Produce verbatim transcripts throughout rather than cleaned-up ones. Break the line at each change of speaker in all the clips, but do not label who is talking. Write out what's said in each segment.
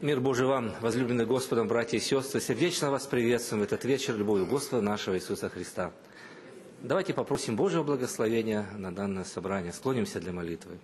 Мир Божий вам, возлюбленные Господом, братья и сестры, сердечно вас приветствуем в этот вечер любовью Господа нашего Иисуса Христа. Давайте попросим Божьего благословения на данное собрание, склонимся для молитвы.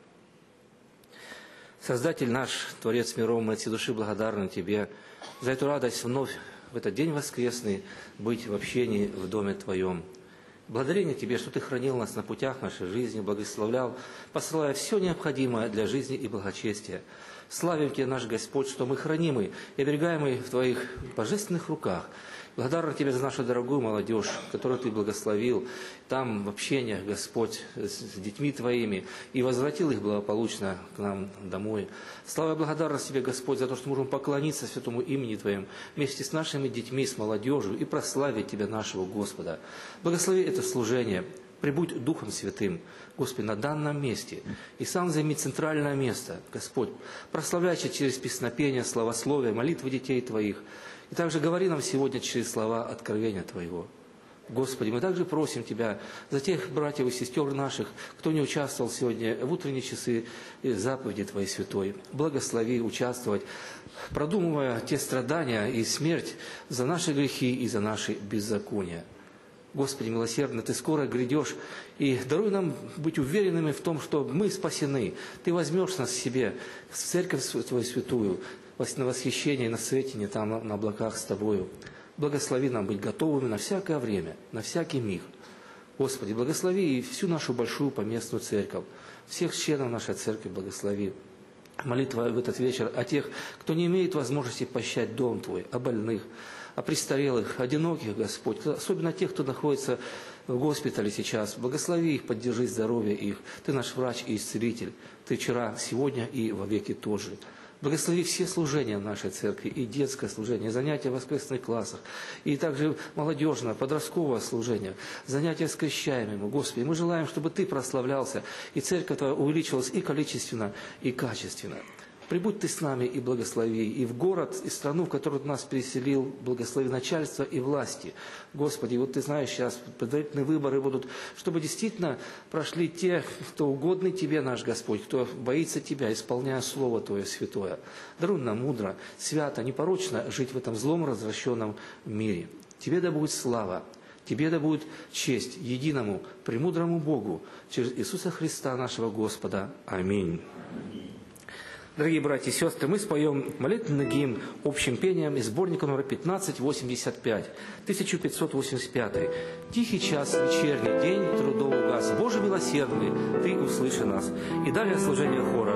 Создатель наш, Творец миров, мы от всей души благодарны Тебе за эту радость вновь в этот день воскресный быть в общении в Доме Твоем. Благодарение Тебе, что Ты хранил нас на путях нашей жизни, благословлял, посылая все необходимое для жизни и благочестия. Славим Тебя, наш Господь, что мы хранимы и оберегаемы в Твоих божественных руках. Благодарны Тебе за нашу дорогую молодежь, которую Ты благословил там в общениях, Господь, с детьми Твоими, и возвратил их благополучно к нам домой. Слава и благодарность Тебе, Господь, за то, что можем поклониться святому имени Твоему вместе с нашими детьми, с молодежью и прославить Тебя, нашего Господа. Благослови это служение. Прибудь Духом Святым, Господи, на данном месте. И сам займи центральное место, Господь, прославляйся через песнопение, славословие, молитвы детей Твоих. И также говори нам сегодня через слова откровения Твоего. Господи, мы также просим Тебя за тех братьев и сестер наших, кто не участвовал сегодня в утренние часы заповеди Твоей Святой. Благослови участвовать, продумывая те страдания и смерть за наши грехи и за наши беззакония. Господи, милосердно, Ты скоро грядешь, и даруй нам быть уверенными в том, что мы спасены. Ты возьмешь нас к себе, в церковь Твою святую, на восхищение, на светине, там на облаках с Тобою. Благослови нам быть готовыми на всякое время, на всякий миг. Господи, благослови и всю нашу большую поместную церковь, всех членов нашей церкви благослови. Молитва в этот вечер о тех, кто не имеет возможности посещать дом Твой, о больных, о престарелых, одиноких, Господь, особенно тех, кто находится в госпитале сейчас. Благослови их, поддержи здоровье их. Ты наш врач и исцелитель. Ты вчера, сегодня и во веки тоже. Благослови все служения в нашей церкви, и детское служение, и занятия в воскресных классах, и также молодежное, подростковое служение, занятия с крещаемыми. Господи, мы желаем, чтобы Ты прославлялся, и церковь Твоя увеличилась и количественно, и качественно. Прибудь Ты с нами и благослови, и в город, и страну, в которую Ты нас переселил, благослови начальство и власти. Господи, вот Ты знаешь, сейчас предварительные выборы будут, чтобы действительно прошли те, кто угодный Тебе, наш Господь, кто боится Тебя, исполняя Слово Твое святое. Даруй нам мудро, свято, непорочно жить в этом злом, развращенном мире. Тебе да будет слава, Тебе да будет честь единому, премудрому Богу, через Иисуса Христа, нашего Господа. Аминь. Дорогие братья и сестры, мы споем молитвенный гимн общим пением из сборника номер пятнадцать восемьдесят пять, тысяча пятьсот восемьдесят пятый. «Тихий час, вечерний день, трудов угас, Боже милосердный, Ты услыши нас». И далее служение хора.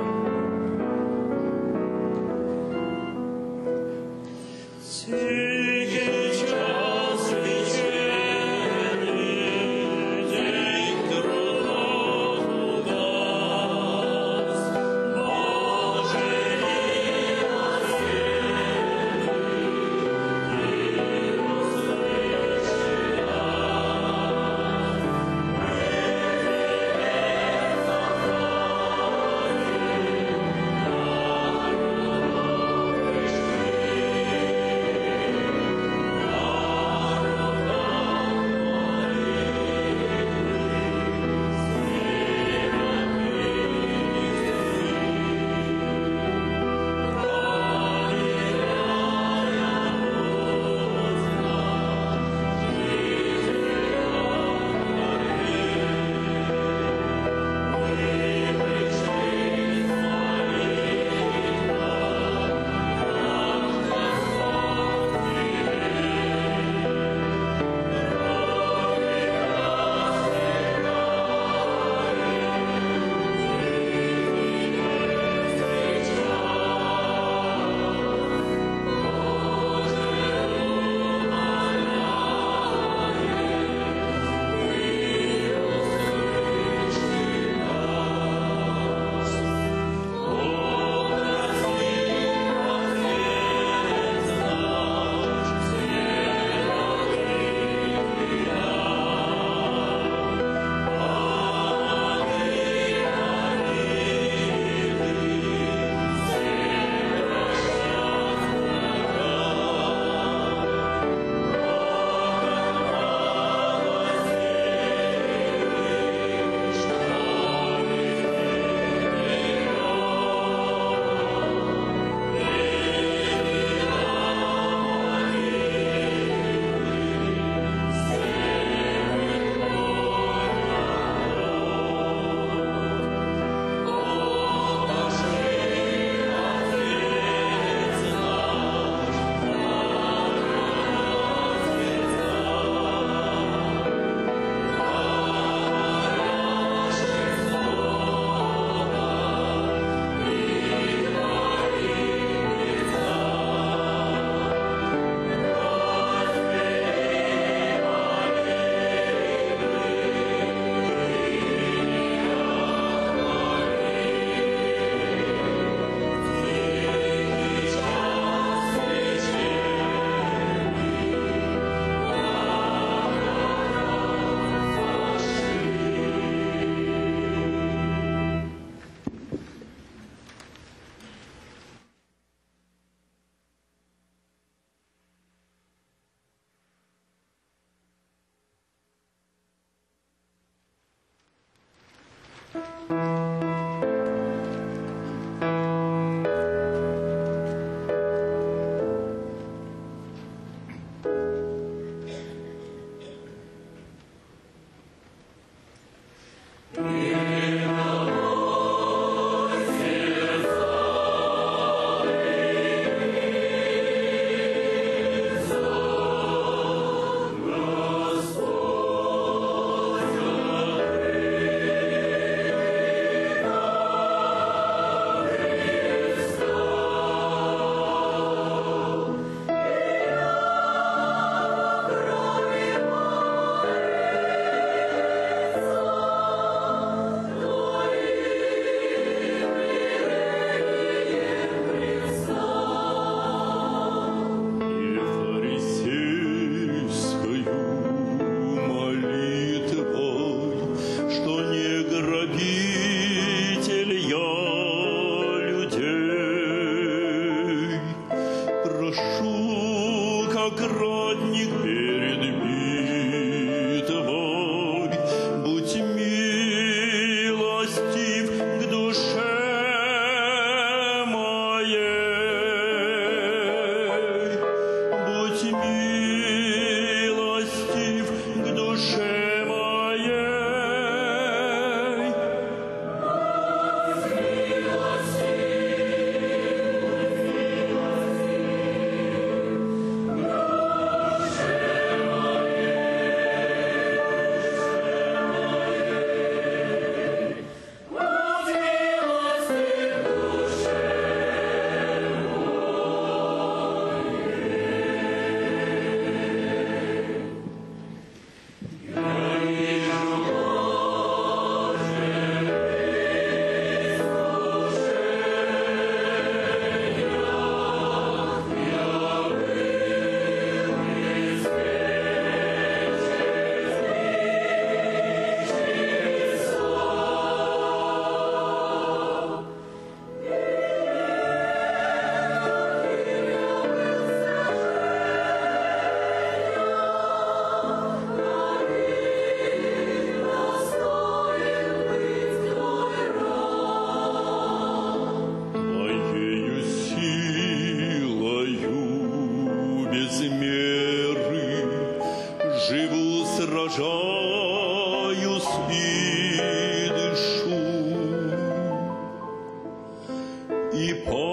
и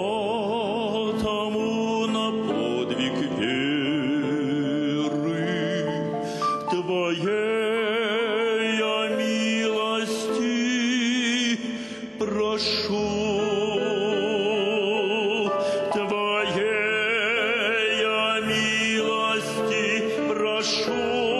потому на подвиг веры Твоей я милости прошу. Твоей я милости прошу.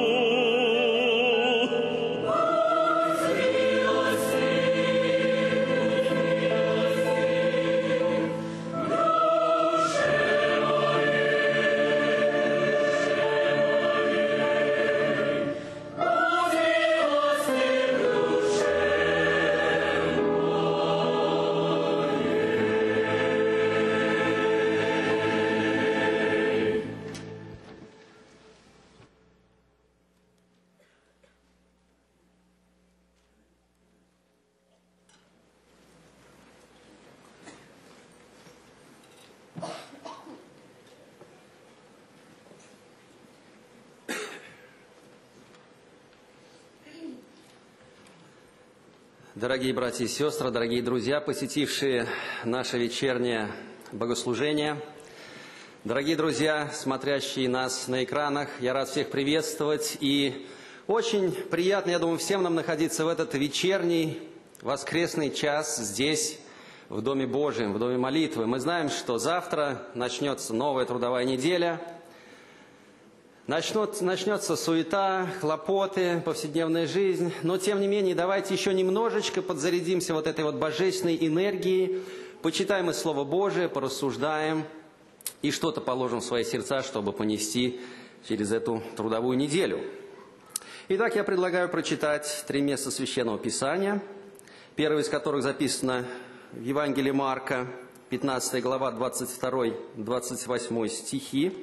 Дорогие братья и сестры, дорогие друзья, посетившие наше вечернее богослужение, дорогие друзья, смотрящие нас на экранах, я рад всех приветствовать. И очень приятно, я думаю, всем нам находиться в этот вечерний, воскресный час здесь, в Доме Божьем, в Доме молитвы. Мы знаем, что завтра начнется новая трудовая неделя. Начнет, начнется суета, хлопоты, повседневная жизнь. Но, тем не менее, давайте еще немножечко подзарядимся вот этой вот божественной энергией, почитаем из Слова Божия, порассуждаем и что-то положим в свои сердца, чтобы понести через эту трудовую неделю. Итак, я предлагаю прочитать три места Священного Писания, первое из которых записано в Евангелии Марка, пятнадцатая глава, двадцать второй — двадцать восьмой стихи.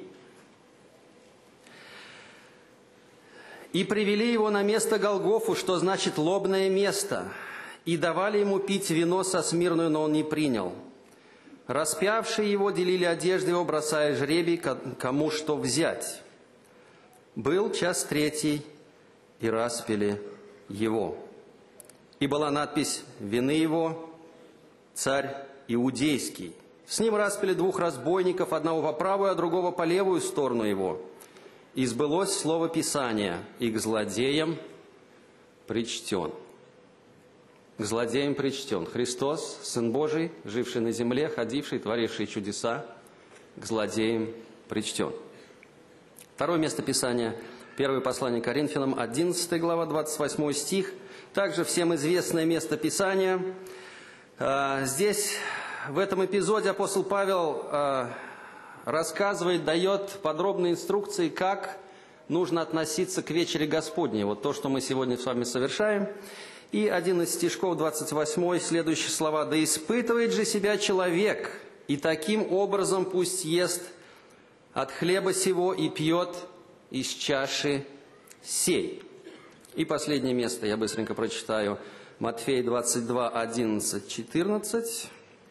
«И привели его на место Голгофу, что значит лобное место, и давали ему пить вино со смирною, но он не принял. Распявшие его делили одежды его, бросая жребий, кому что взять. Был час третий, и распяли его. И была надпись: вины его, царь иудейский. С ним распяли двух разбойников, одного по правую, а другого по левую сторону его. И сбылось слово Писания, и к злодеям причтен». К злодеям причтен. Христос, Сын Божий, живший на земле, ходивший, творивший чудеса, к злодеям причтен. Второе место Писания, первое послание Коринфянам, одиннадцатая глава, двадцать восьмой стих. Также всем известное место Писания. Здесь, в этом эпизоде, апостол Павел рассказывает, дает подробные инструкции, как нужно относиться к вечере Господней. Вот то, что мы сегодня с вами совершаем. И один из стишков, двадцать восьмой, следующие слова: «Да испытывает же себя человек, и таким образом пусть ест от хлеба сего и пьет из чаши сей». И последнее место, я быстренько прочитаю. Матфея двадцать два, одиннадцать, четырнадцать.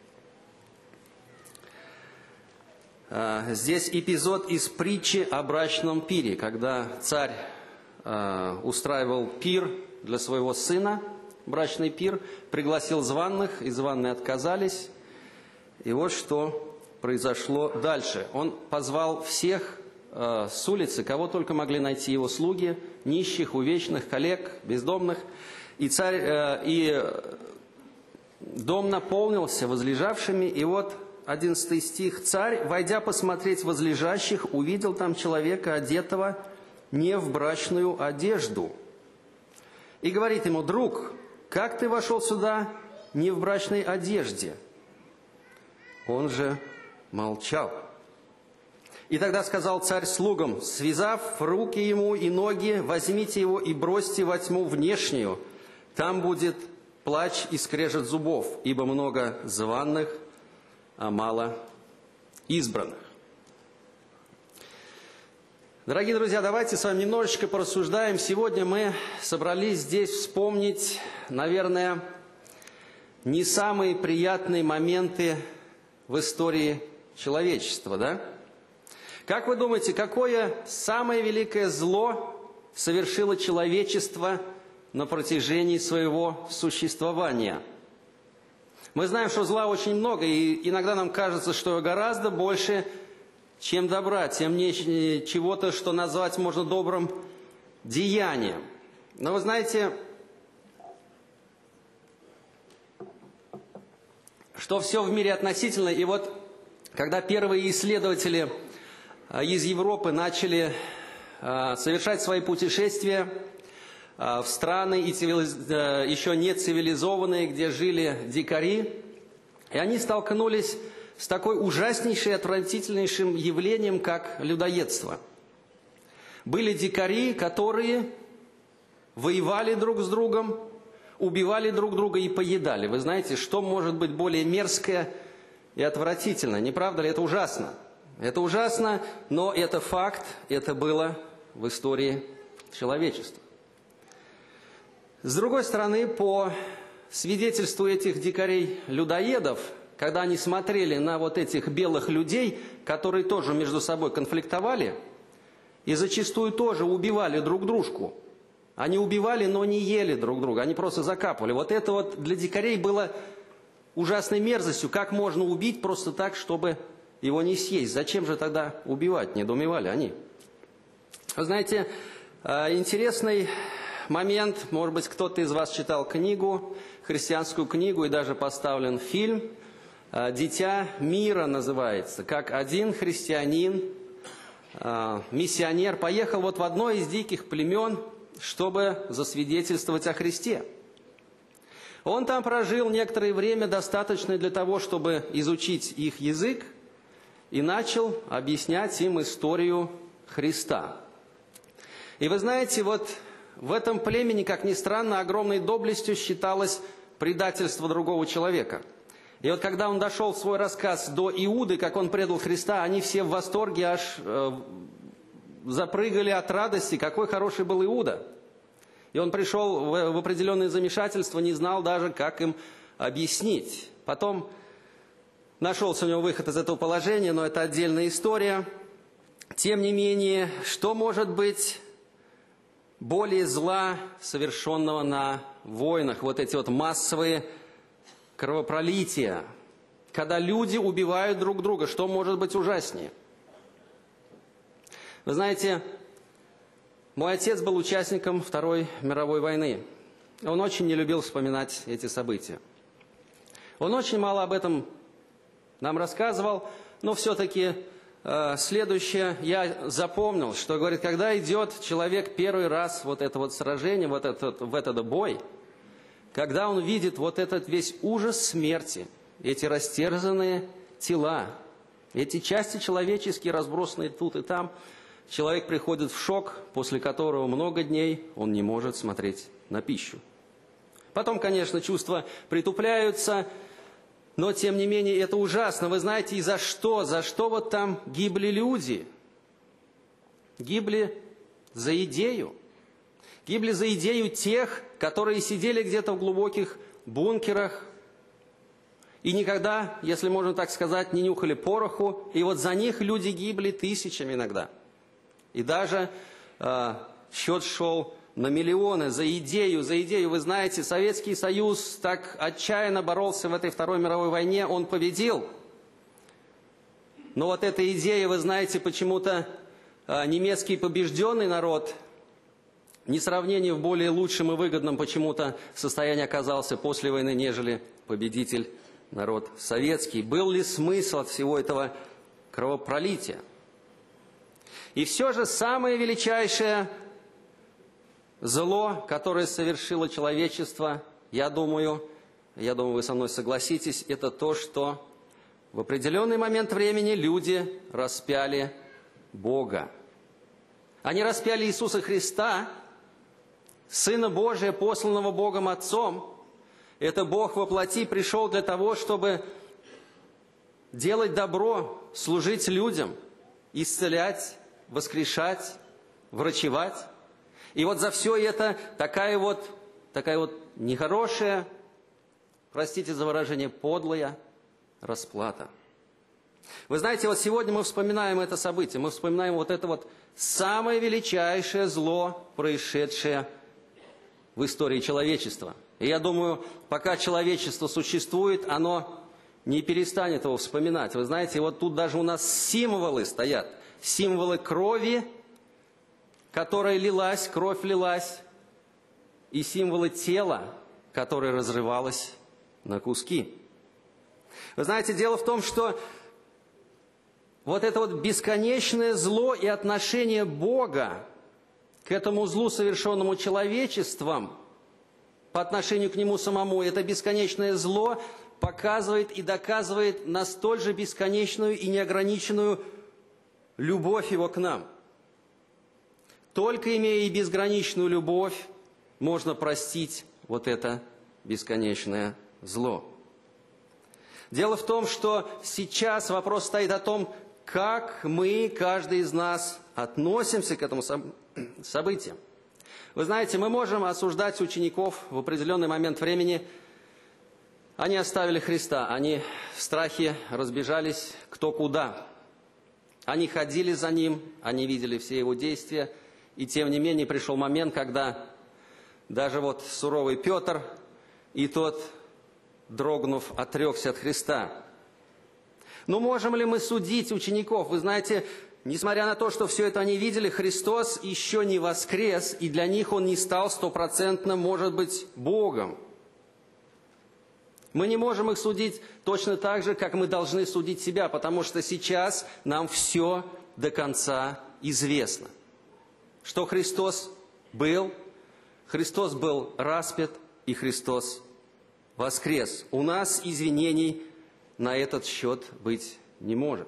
Здесь эпизод из притчи о брачном пире, когда царь устраивал пир для своего сына, брачный пир, пригласил званых, и званые отказались. И вот что произошло дальше. Он позвал всех с улицы, кого только могли найти его слуги, нищих, увечных, коллег, бездомных. И царь, и дом наполнился возлежавшими, и вот одиннадцатый стих. «Царь, войдя посмотреть возлежащих, увидел там человека, одетого не в брачную одежду. И говорит ему: друг, как ты вошел сюда не в брачной одежде?» Он же молчал. И тогда сказал царь слугам: связав руки ему и ноги, возьмите его и бросьте во тьму внешнюю. Там будет плач и скрежет зубов, ибо много званых, а мало избранных. Дорогие друзья, давайте с вами немножечко порассуждаем. Сегодня мы собрались здесь вспомнить, наверное, не самые приятные моменты в истории человечества, да? Как вы думаете, какое самое великое зло совершило человечество на протяжении своего существования? Мы знаем, что зла очень много, и иногда нам кажется, что гораздо больше, чем добра, тем не чего-то, что назвать можно добрым деянием. Но вы знаете, что все в мире относительно, и вот когда первые исследователи из Европы начали совершать свои путешествия в страны и цивилиз... еще не цивилизованные, где жили дикари, и они столкнулись с такой ужаснейшей, отвратительнейшим явлением, как людоедство. Были дикари, которые воевали друг с другом, убивали друг друга и поедали. Вы знаете, что может быть более мерзкое и отвратительное? Не правда ли? Это ужасно. Это ужасно, но это факт, это было в истории человечества. С другой стороны, по свидетельству этих дикарей-людоедов, когда они смотрели на вот этих белых людей, которые тоже между собой конфликтовали и зачастую тоже убивали друг дружку. Они убивали, но не ели друг друга, они просто закапывали. Вот это вот для дикарей было ужасной мерзостью. Как можно убить просто так, чтобы его не съесть? Зачем же тогда убивать? Недоумевали они. Вы знаете, интересный момент, может быть, кто-то из вас читал книгу, христианскую книгу, и даже поставлен фильм «Дитя мира» называется, как один христианин, миссионер, поехал вот в одно из диких племен, чтобы засвидетельствовать о Христе. Он там прожил некоторое время, достаточно для того, чтобы изучить их язык, и начал объяснять им историю Христа. И вы знаете, вот в этом племени, как ни странно, огромной доблестью считалось предательство другого человека. И вот когда он дошел в свой рассказ до Иуды, как он предал Христа, они все в восторге аж э, запрыгали от радости, какой хороший был Иуда. И он пришел в, в определенное замешательство, не знал даже, как им объяснить. Потом нашелся у него выход из этого положения, но это отдельная история. Тем не менее, что может быть более зла, совершенного на войнах, вот эти вот массовые кровопролития, когда люди убивают друг друга, что может быть ужаснее? Вы знаете, мой отец был участником Второй мировой войны. Он очень не любил вспоминать эти события. Он очень мало об этом нам рассказывал, но все-таки э, следующее я запомнил, что, говорит, когда идет человек первый раз вот это вот сражение, вот этот, в этот бой, когда он видит вот этот весь ужас смерти, эти растерзанные тела, эти части человеческие, разбросанные тут и там, человек приходит в шок, после которого много дней он не может смотреть на пищу. Потом, конечно, чувства притупляются, но, тем не менее, это ужасно. Вы знаете, и за что? За что вот там гибли люди? Гибли за идею. Гибли за идею тех, которые сидели где-то в глубоких бункерах и никогда, если можно так сказать, не нюхали пороху. И вот за них люди гибли тысячами иногда. И даже э, счет шел на миллионы за идею, за идею. Вы знаете, Советский Союз так отчаянно боролся в этой Второй мировой войне, он победил. Но вот эта идея, вы знаете, почему-то э, немецкий побежденный народ несравнение в более лучшем и выгодном почему-то состоянии оказался после войны, нежели победитель народ советский. Был ли смысл от всего этого кровопролития? И все же самое величайшее зло, которое совершило человечество, я думаю, я думаю, вы со мной согласитесь, это то, что в определенный момент времени люди распяли Бога. Они распяли Иисуса Христа, Сына Божия, посланного Богом Отцом. Это Бог во плоти пришел для того, чтобы делать добро, служить людям, исцелять, воскрешать, врачевать. И вот за все это такая вот, такая вот нехорошая, простите за выражение, подлая расплата. Вы знаете, вот сегодня мы вспоминаем это событие, мы вспоминаем вот это вот самое величайшее зло, происшедшее в истории человечества. И я думаю, пока человечество существует, оно не перестанет его вспоминать. Вы знаете, вот тут даже у нас символы стоят. Символы крови, которая лилась, кровь лилась, и символы тела, которое разрывалось на куски. Вы знаете, дело в том, что вот это вот бесконечное зло и отношение Бога к этому злу, совершенному человечеством, по отношению к нему самому, это бесконечное зло показывает и доказывает на столь же бесконечную и неограниченную любовь его к нам. Только имея и безграничную любовь, можно простить вот это бесконечное зло. Дело в том, что сейчас вопрос стоит о том, как мы, каждый из нас, относимся к этому событию. Вы знаете, мы можем осуждать учеников в определенный момент времени. Они оставили Христа, они в страхе разбежались кто куда. Они ходили за Ним, они видели все Его действия, и тем не менее пришел момент, когда даже вот суровый Петр, и тот, дрогнув, отрекся от Христа. Но можем ли мы судить учеников? Вы знаете, несмотря на то, что все это они видели, Христос еще не воскрес, и для них Он не стал стопроцентно, может быть, Богом. Мы не можем их судить точно так же, как мы должны судить себя, потому что сейчас нам все до конца известно. Что Христос был, Христос был распят, и Христос воскрес. У нас извинений на этот счет быть не может.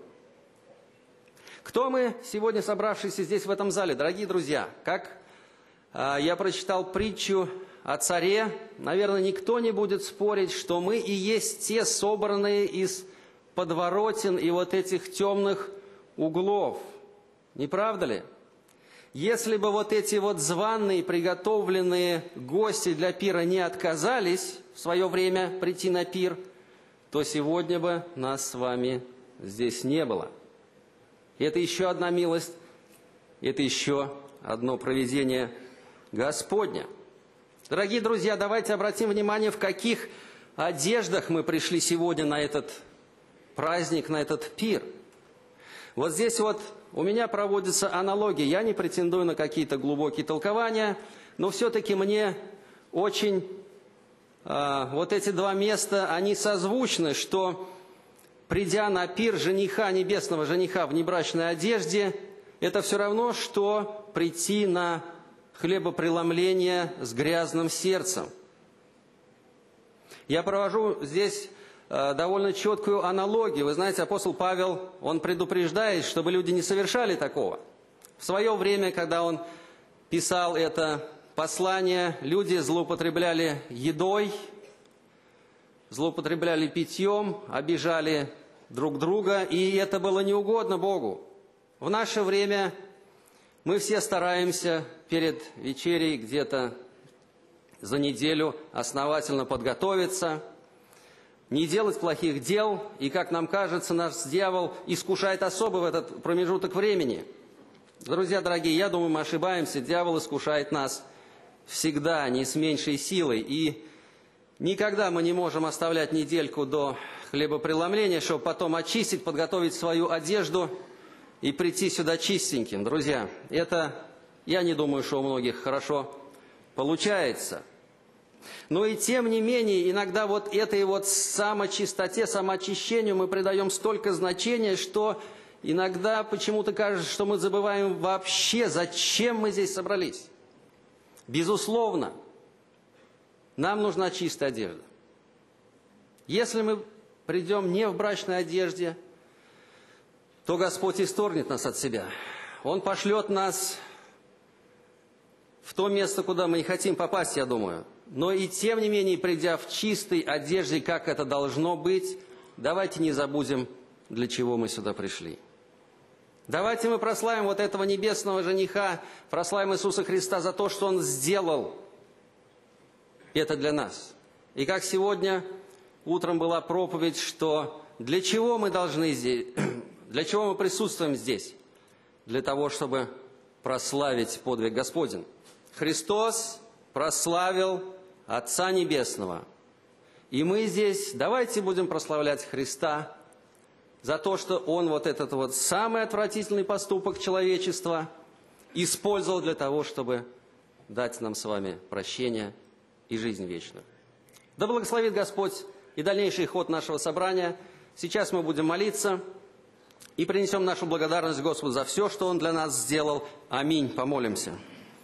Кто мы сегодня, собравшиеся здесь в этом зале? Дорогие друзья, как э, я прочитал притчу о царе, наверное, никто не будет спорить, что мы и есть те, собранные из подворотен и вот этих темных углов. Не правда ли? Если бы вот эти вот званые, приготовленные гости для пира не отказались в свое время прийти на пир, то сегодня бы нас с вами здесь не было. И это еще одна милость, это еще одно провидение Господня. Дорогие друзья, давайте обратим внимание, в каких одеждах мы пришли сегодня на этот праздник, на этот пир. Вот здесь вот у меня проводится аналогия. Я не претендую на какие-то глубокие толкования, но все-таки мне очень э, вот эти два места, они созвучны, что придя на пир жениха, небесного жениха в небрачной одежде, это все равно, что прийти на хлебопреломление с грязным сердцем. Я провожу здесь э, довольно четкую аналогию. Вы знаете, апостол Павел, он предупреждает, чтобы люди не совершали такого. В свое время, когда он писал это послание, люди злоупотребляли едой, злоупотребляли питьем, обижали друг друга, и это было неугодно Богу. В наше время мы все стараемся перед вечерей где-то за неделю основательно подготовиться, не делать плохих дел, и, как нам кажется, наш дьявол искушает особо в этот промежуток времени. Друзья дорогие, я думаю, мы ошибаемся, дьявол искушает нас всегда, не с меньшей силой, и никогда мы не можем оставлять недельку до хлебопреломления, чтобы потом очистить, подготовить свою одежду и прийти сюда чистеньким. Друзья, это, я не думаю, что у многих хорошо получается. Но и тем не менее, иногда вот этой вот самочистоте, самоочищению мы придаем столько значения, что иногда почему-то кажется, что мы забываем вообще, зачем мы здесь собрались. Безусловно, нам нужна чистая одежда. Если мы придем не в брачной одежде, то Господь исторгнет нас от себя. Он пошлет нас в то место, куда мы не хотим попасть, я думаю. Но и тем не менее, придя в чистой одежде, как это должно быть, давайте не забудем, для чего мы сюда пришли. Давайте мы прославим вот этого небесного жениха, прославим Иисуса Христа за то, что Он сделал это для нас. И как сегодня утром была проповедь, что для чего мы должны здесь, для чего мы присутствуем здесь? Для того, чтобы прославить подвиг Господень. Христос прославил Отца Небесного. И мы здесь давайте будем прославлять Христа за то, что Он вот этот вот самый отвратительный поступок человечества использовал для того, чтобы дать нам с вами прощение и жизнь вечную. Да благословит Господь и дальнейший ход нашего собрания. Сейчас мы будем молиться и принесем нашу благодарность Господу за все, что Он для нас сделал. Аминь. Помолимся.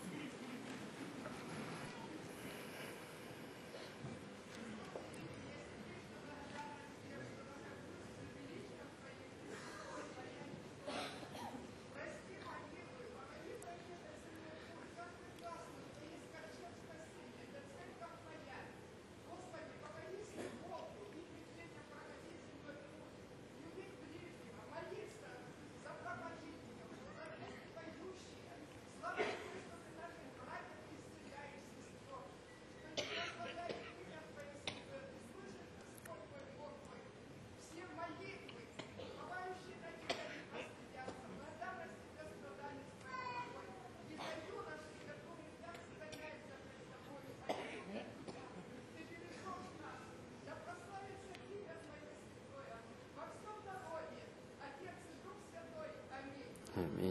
Аминь.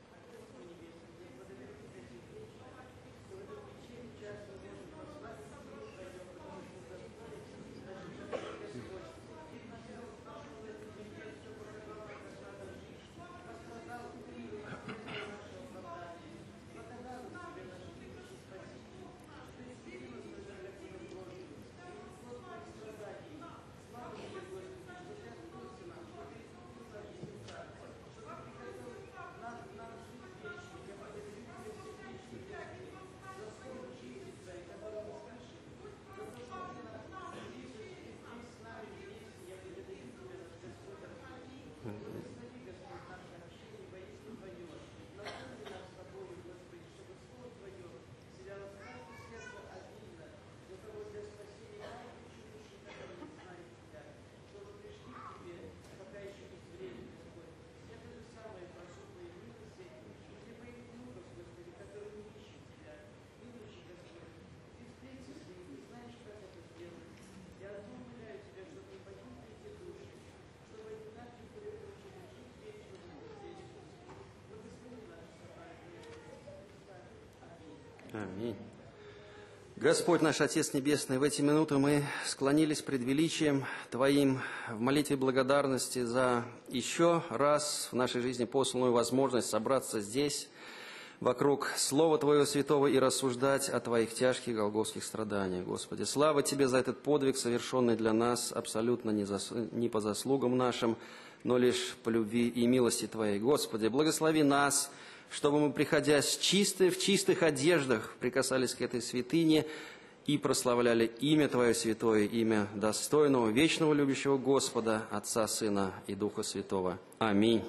Аминь. Господь наш Отец Небесный, в эти минуты мы склонились пред величием Твоим в молитве благодарности за еще раз в нашей жизни посланную возможность собраться здесь, вокруг Слова Твоего Святого и рассуждать о Твоих тяжких голгофских страданиях, Господи. Слава Тебе за этот подвиг, совершенный для нас абсолютно не, зас... не по заслугам нашим, но лишь по любви и милости Твоей. Господи, благослови нас, чтобы мы, приходя с чистой, в чистых одеждах, прикасались к этой святыне и прославляли имя Твое святое, имя достойного, вечного, любящего Господа, Отца, Сына и Духа Святого. Аминь.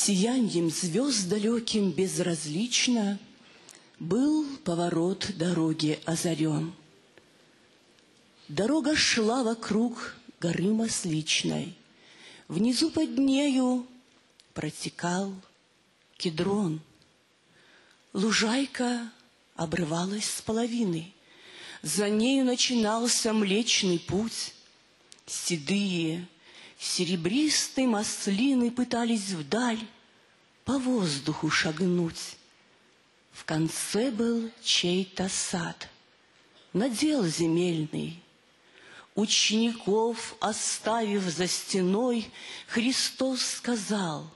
сияньем звезд далеким безразлично был поворот дороги озарен. Дорога шла вокруг горы Масличной. Внизу под нею протекал Кедрон. Лужайка обрывалась с половины. За нею начинался Млечный Путь. Седые, серебристые маслины пытались вдаль по воздуху шагнуть. В конце был чей-то сад, надел земельный. Учеников оставив за стеной, Христос сказал: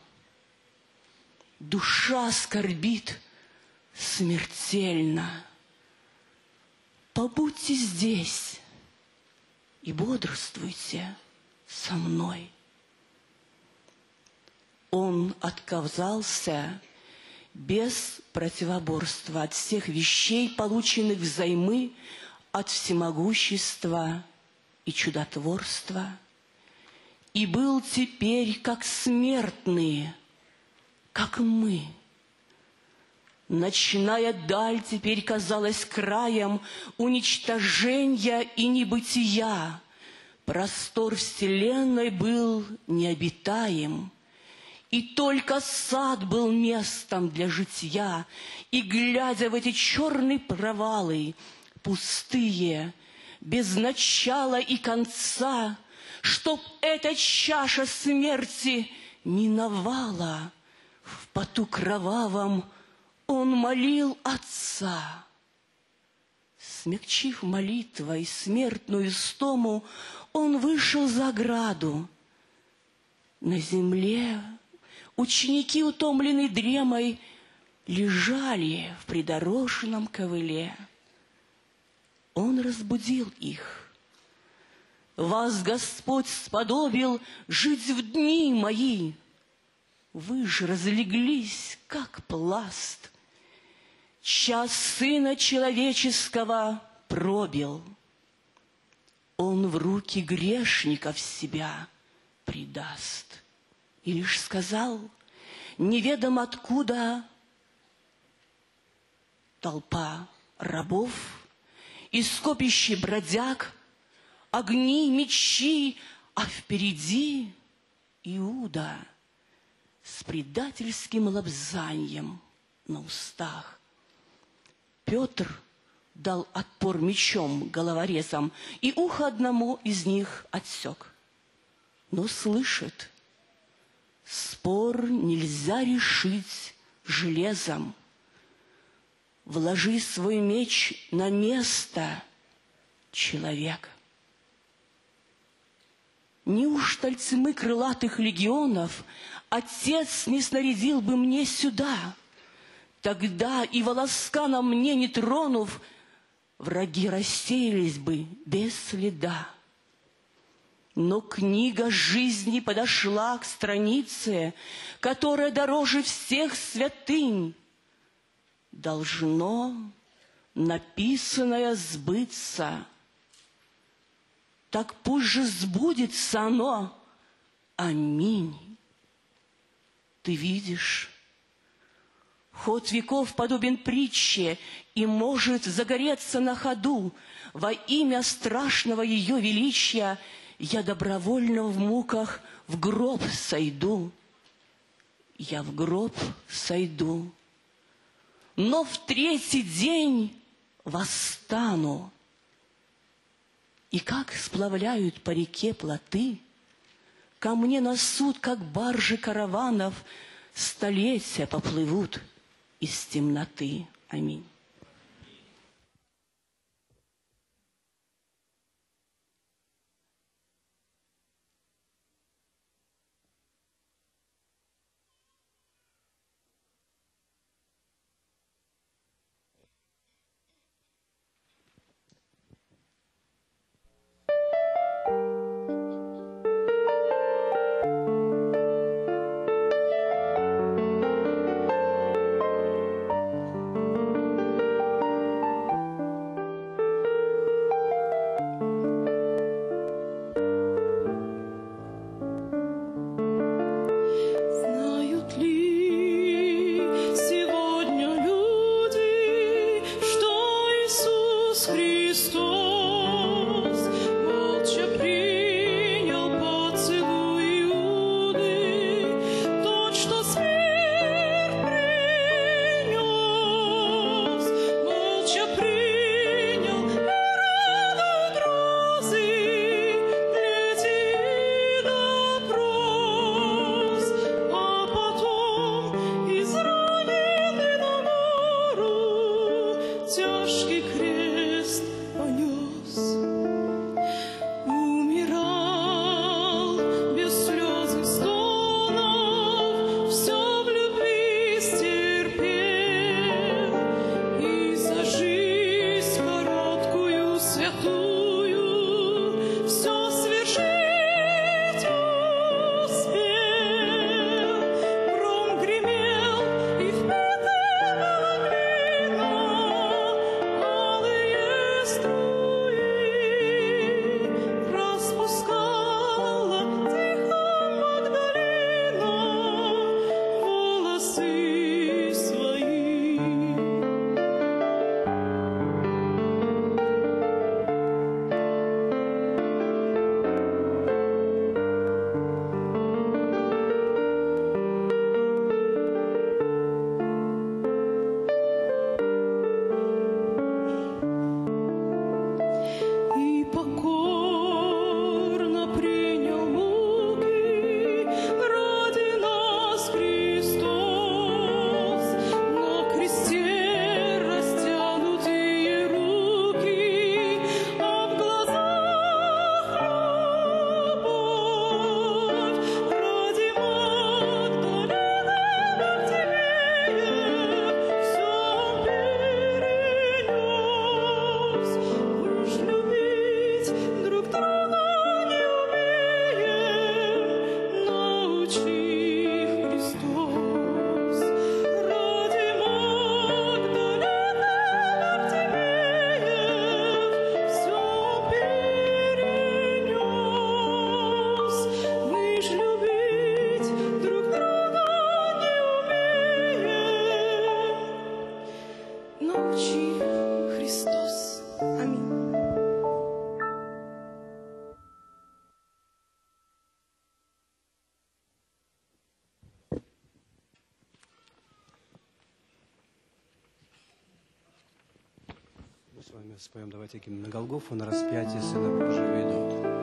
душа скорбит смертельно. Побудьте здесь и бодрствуйте со мной. Он отказался без противоборства от всех вещей, полученных взаймы от всемогущества и чудотворства, и был теперь как смертные, как мы. Ночная даль теперь казалась краем уничтожения и небытия. Простор вселенной был необитаем, и только сад был местом для житья. И, глядя в эти черные провалы, пустые, без начала и конца, чтоб эта чаша смерти миновала, в поту кровавом он молил Отца. Смягчив молитвой смертную стому, он вышел за ограду. На земле ученики, утомленные дремой, лежали в придорожном ковыле. Он разбудил их. Вас Господь сподобил жить в дни мои. Вы же разлеглись, как пласт. Час Сына Человеческого пробил. Он в руки грешников себя предаст. И лишь сказал, неведом откуда, толпа рабов и скопище бродяг, огни, мечи, а впереди Иуда с предательским лобзаньем на устах. Петр дал отпор мечом головорезам, и ухо одному из них отсек. Но слышит, спор нельзя решить железом. Вложи свой меч на место, человек. Неужто тьмы крылатых легионов Отец не снарядил бы мне сюда? Тогда и волоска на мне не тронув, враги рассеялись бы без следа. Но книга жизни подошла к странице, которая дороже всех святынь. Должно написанное сбыться. Так пусть же сбудется оно. Аминь. Ты видишь, ход веков подобен притче и может загореться на ходу. Во имя страшного ее величия я добровольно в муках в гроб сойду. Я в гроб сойду, но в третий день восстану. И как сплавляют по реке плоты, ко мне на суд, как баржи караванов, столетия поплывут из темноты. Аминь.
с вами споем, давайте гимн на Голгофу, на распятие Сына Божьего идут.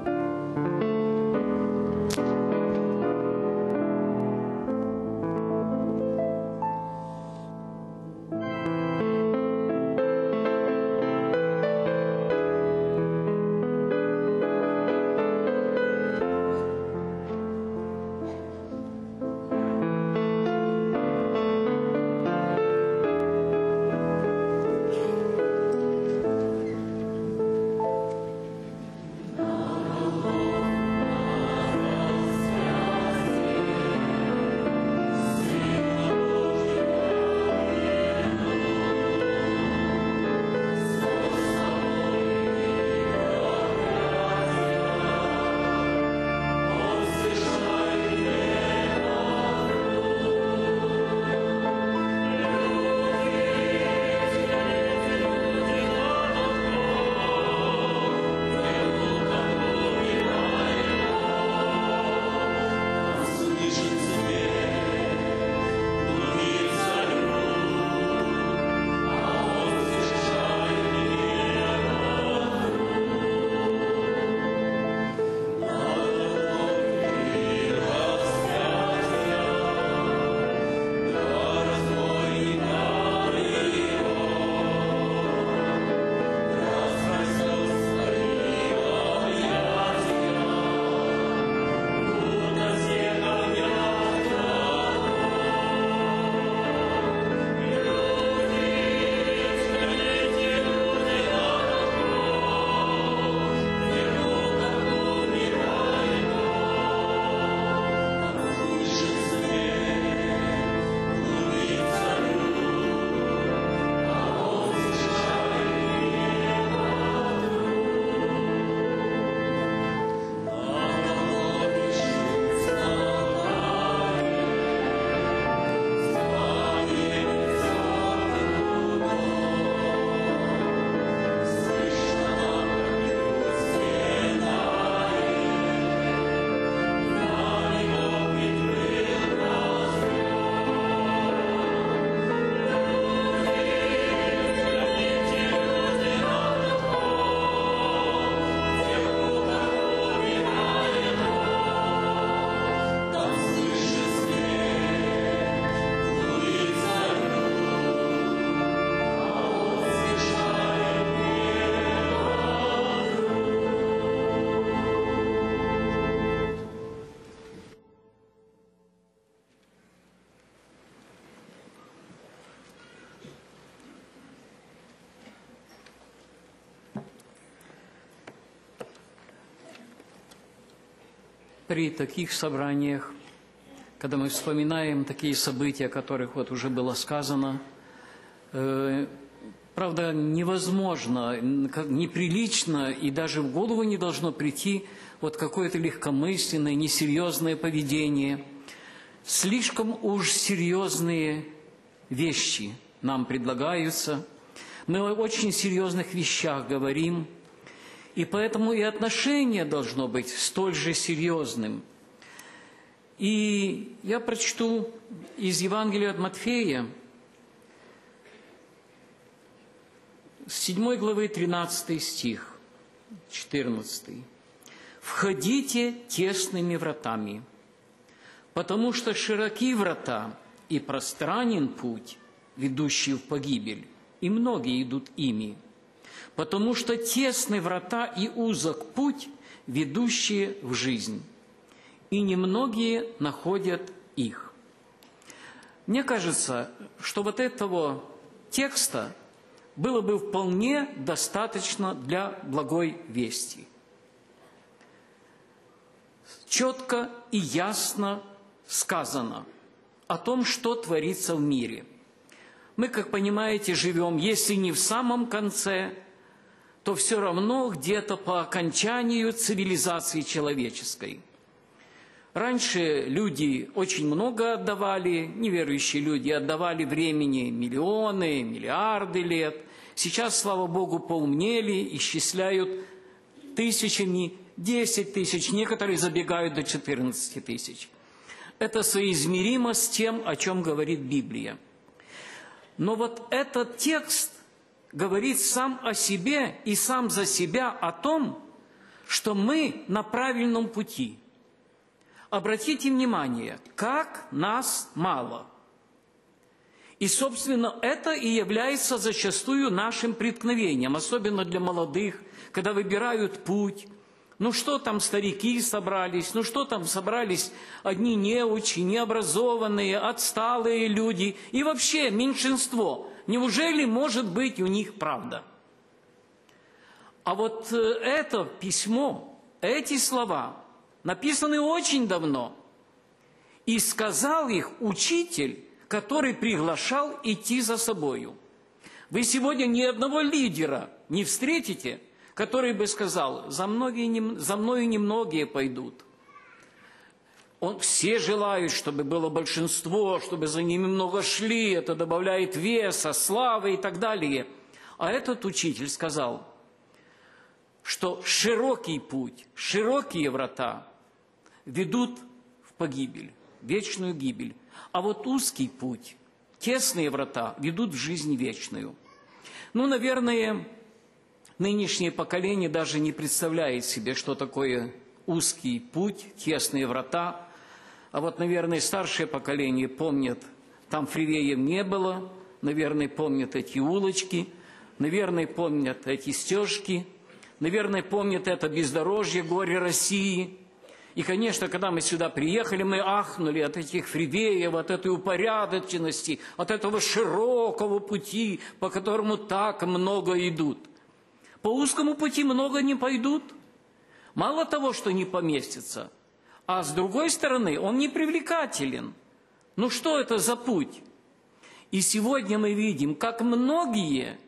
При таких собраниях, когда мы вспоминаем такие события, о которых вот уже было сказано, э, правда, невозможно, неприлично и даже в голову не должно прийти вот какое-то легкомысленное, несерьезное поведение. Слишком уж серьезные вещи нам предлагаются. Мы о очень серьезных вещах говорим. И поэтому и отношение должно быть столь же серьезным. И я прочту из Евангелия от Матфея, с седьмой главы тринадцатый стих, четырнадцатый. «Входите тесными вратами, потому что широки врата и пространен путь, ведущий в погибель, и многие идут ими. Потому что тесны врата и узок путь, ведущие в жизнь, и немногие находят их». Мне кажется, что вот этого текста было бы вполне достаточно для благой вести. Четко и ясно сказано о том, что творится в мире. Мы, как понимаете, живем, если не в самом конце, то все равно где-то по окончанию цивилизации человеческой. Раньше люди очень много отдавали, неверующие люди отдавали времени миллионы, миллиарды лет. Сейчас, слава Богу, поумнели, исчисляют тысячами, десять тысяч, некоторые забегают до четырнадцати тысяч. Это соизмеримо с тем, о чем говорит Библия. Но вот этот текст говорит сам о себе и сам за себя о том, что мы на правильном пути. Обратите внимание, как нас мало. И, собственно, это и является зачастую нашим преткновением, особенно для молодых, когда выбирают путь. Ну что там старики собрались, ну что там собрались одни неучи, необразованные, отсталые люди и вообще меньшинство. Неужели может быть у них правда? А вот это письмо, эти слова написаны очень давно. И сказал их учитель, который приглашал идти за собою. Вы сегодня ни одного лидера не встретите, который бы сказал, за, многие, за мною немногие пойдут. Он, все желают, чтобы было большинство, чтобы за ними много шли, это добавляет веса, славы и так далее. А этот учитель сказал, что широкий путь, широкие врата ведут в погибель, в вечную гибель. А вот узкий путь, тесные врата ведут в жизнь вечную. Ну, наверное, нынешнее поколение даже не представляет себе, что такое узкий путь, тесные врата. А вот, наверное, старшее поколение помнит, там фривеев не было, наверное, помнят эти улочки, наверное, помнят эти стежки, наверное, помнят это бездорожье, горе России. И, конечно, когда мы сюда приехали, мы ахнули от этих фривеев, от этой упорядоченности, от этого широкого пути, по которому так много идут. По узкому пути много не пойдут. Мало того, что не поместится, а с другой стороны, он не привлекателен. Ну что это за путь? И сегодня мы видим, как многие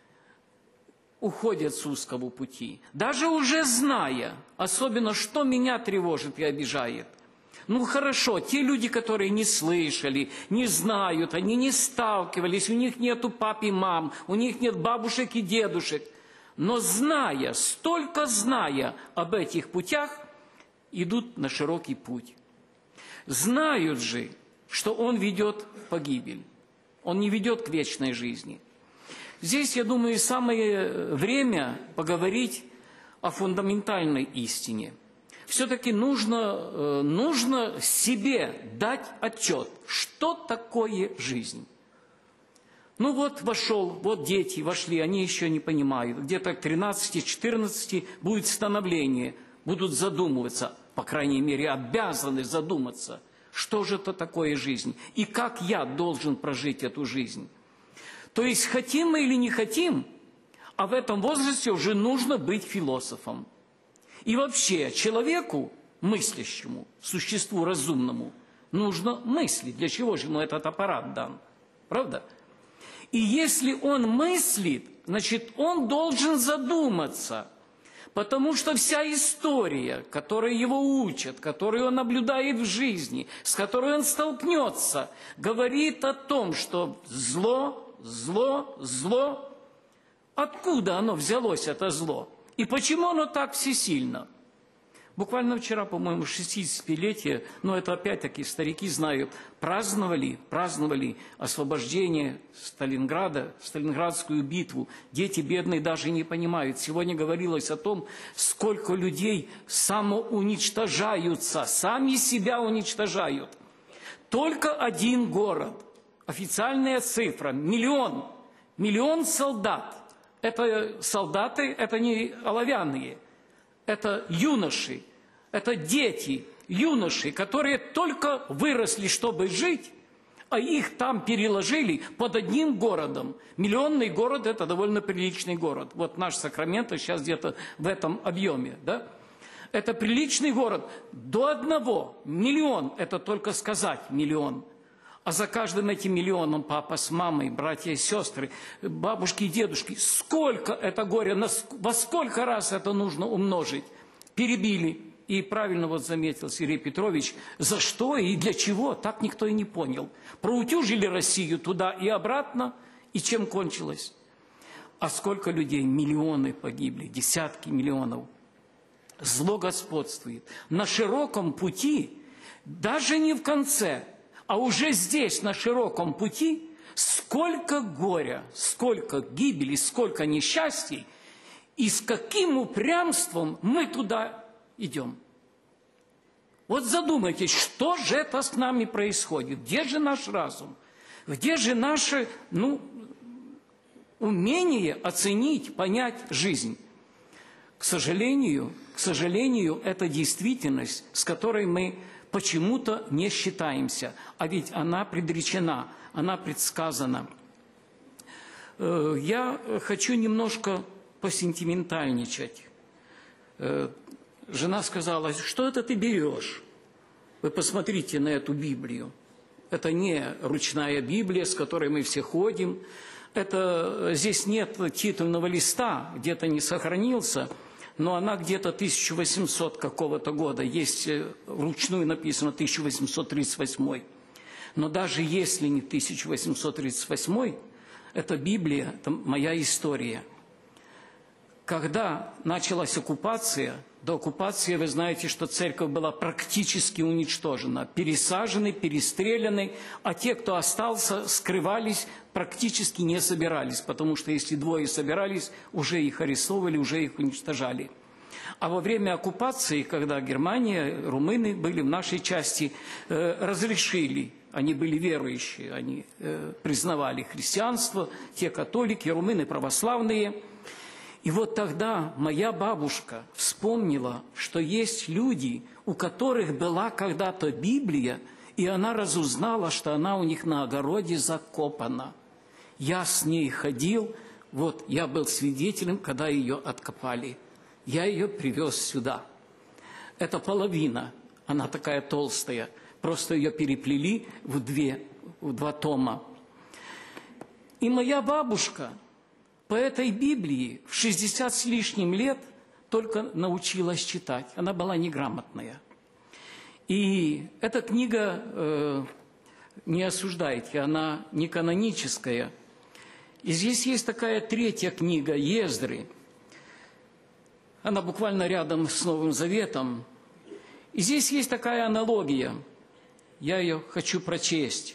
уходят с узкого пути, даже уже зная, особенно что меня тревожит и обижает. Ну хорошо, те люди, которые не слышали, не знают, они не сталкивались, у них нету пап и мам, у них нет бабушек и дедушек, но зная, столько зная об этих путях, идут на широкий путь. Знают же, что он ведет в погибель, он не ведет к вечной жизни. Здесь, я думаю, самое время поговорить о фундаментальной истине. Все-таки нужно, нужно себе дать отчет, что такое жизнь. Ну вот вошел, вот дети вошли, они еще не понимают. Где-то к тринадцати-четырнадцати будет становление, будут задумываться, по крайней мере, обязаны задуматься, что же это такое жизнь и как я должен прожить эту жизнь. То есть, хотим мы или не хотим, а в этом возрасте уже нужно быть философом. И вообще, человеку, мыслящему, существу разумному, нужно мыслить. Для чего же ему этот аппарат дан? Правда? И если он мыслит, значит, он должен задуматься. Потому что вся история, которой его учат, которую он наблюдает в жизни, с которой он столкнется, говорит о том, что зло... Зло, зло. Откуда оно взялось, это зло? И почему оно так всесильно? Буквально вчера, по-моему, шестидесятилетие, но это опять-таки старики знают, праздновали, праздновали освобождение Сталинграда, Сталинградскую битву. Дети бедные даже не понимают. Сегодня говорилось о том, сколько людей самоуничтожаются, сами себя уничтожают. Только один город. Официальная цифра – миллион. Миллион солдат. Это солдаты, это не оловянные. Это юноши, это дети, юноши, которые только выросли, чтобы жить, а их там переложили под одним городом. Миллионный город – это довольно приличный город. Вот наш Сакраменто сейчас где-то в этом объеме, да? Это приличный город. До одного миллион – это только сказать миллион. А за каждым этим миллионом папа с мамой, братья и сестры, бабушки и дедушки, сколько это горе, во сколько раз это нужно умножить? Перебили. И правильно вот заметил Сергей Петрович, за что и для чего, так никто и не понял. Проутюжили Россию туда и обратно, и чем кончилось? А сколько людей? Миллионы погибли, десятки миллионов. Зло господствует. На широком пути, даже не в конце, а уже здесь, на широком пути, сколько горя, сколько гибели, сколько несчастий, и с каким упрямством мы туда идем. Вот задумайтесь, что же это с нами происходит? Где же наш разум? Где же наше, ну, умение оценить, понять жизнь? К сожалению, к сожалению, это действительность, с которой мы почему-то не считаемся, а ведь она предречена, она предсказана. Я хочу немножко посентиментальничать. Жена сказала: что это ты берешь? Вы посмотрите на эту Библию. Это не ручная Библия, с которой мы все ходим. Это, здесь нет титульного листа, где-то не сохранился, но она где-то тысяча восемьсот какого-то года. Есть вручную написано тысяча восемьсот тридцать восьмой. Но даже если не тысяча восемьсот тридцать восьмой, эта Библия, это моя история. Когда началась оккупация, до оккупации, вы знаете, что церковь была практически уничтожена, пересажены, перестреляны, а те, кто остался, скрывались, практически не собирались, потому что если двое собирались, уже их арестовывали, уже их уничтожали. А во время оккупации, когда Германия, румыны были в нашей части, э, разрешили, они были верующие, они э, признавали христианство, те католики, румыны православные. И вот тогда моя бабушка вспомнила, что есть люди, у которых была когда-то Библия, и она разузнала, что она у них на огороде закопана. Я с ней ходил, вот я был свидетелем, когда ее откопали. Я ее привез сюда. Это половина, она такая толстая, просто ее переплели в, две, в два тома. И моя бабушка по этой Библии в шестьдесят с лишним лет только научилась читать. Она была неграмотная. И эта книга, э, не осуждайте, она не каноническая. И здесь есть такая третья книга Ездры. Она буквально рядом с Новым Заветом. И здесь есть такая аналогия. Я ее хочу прочесть.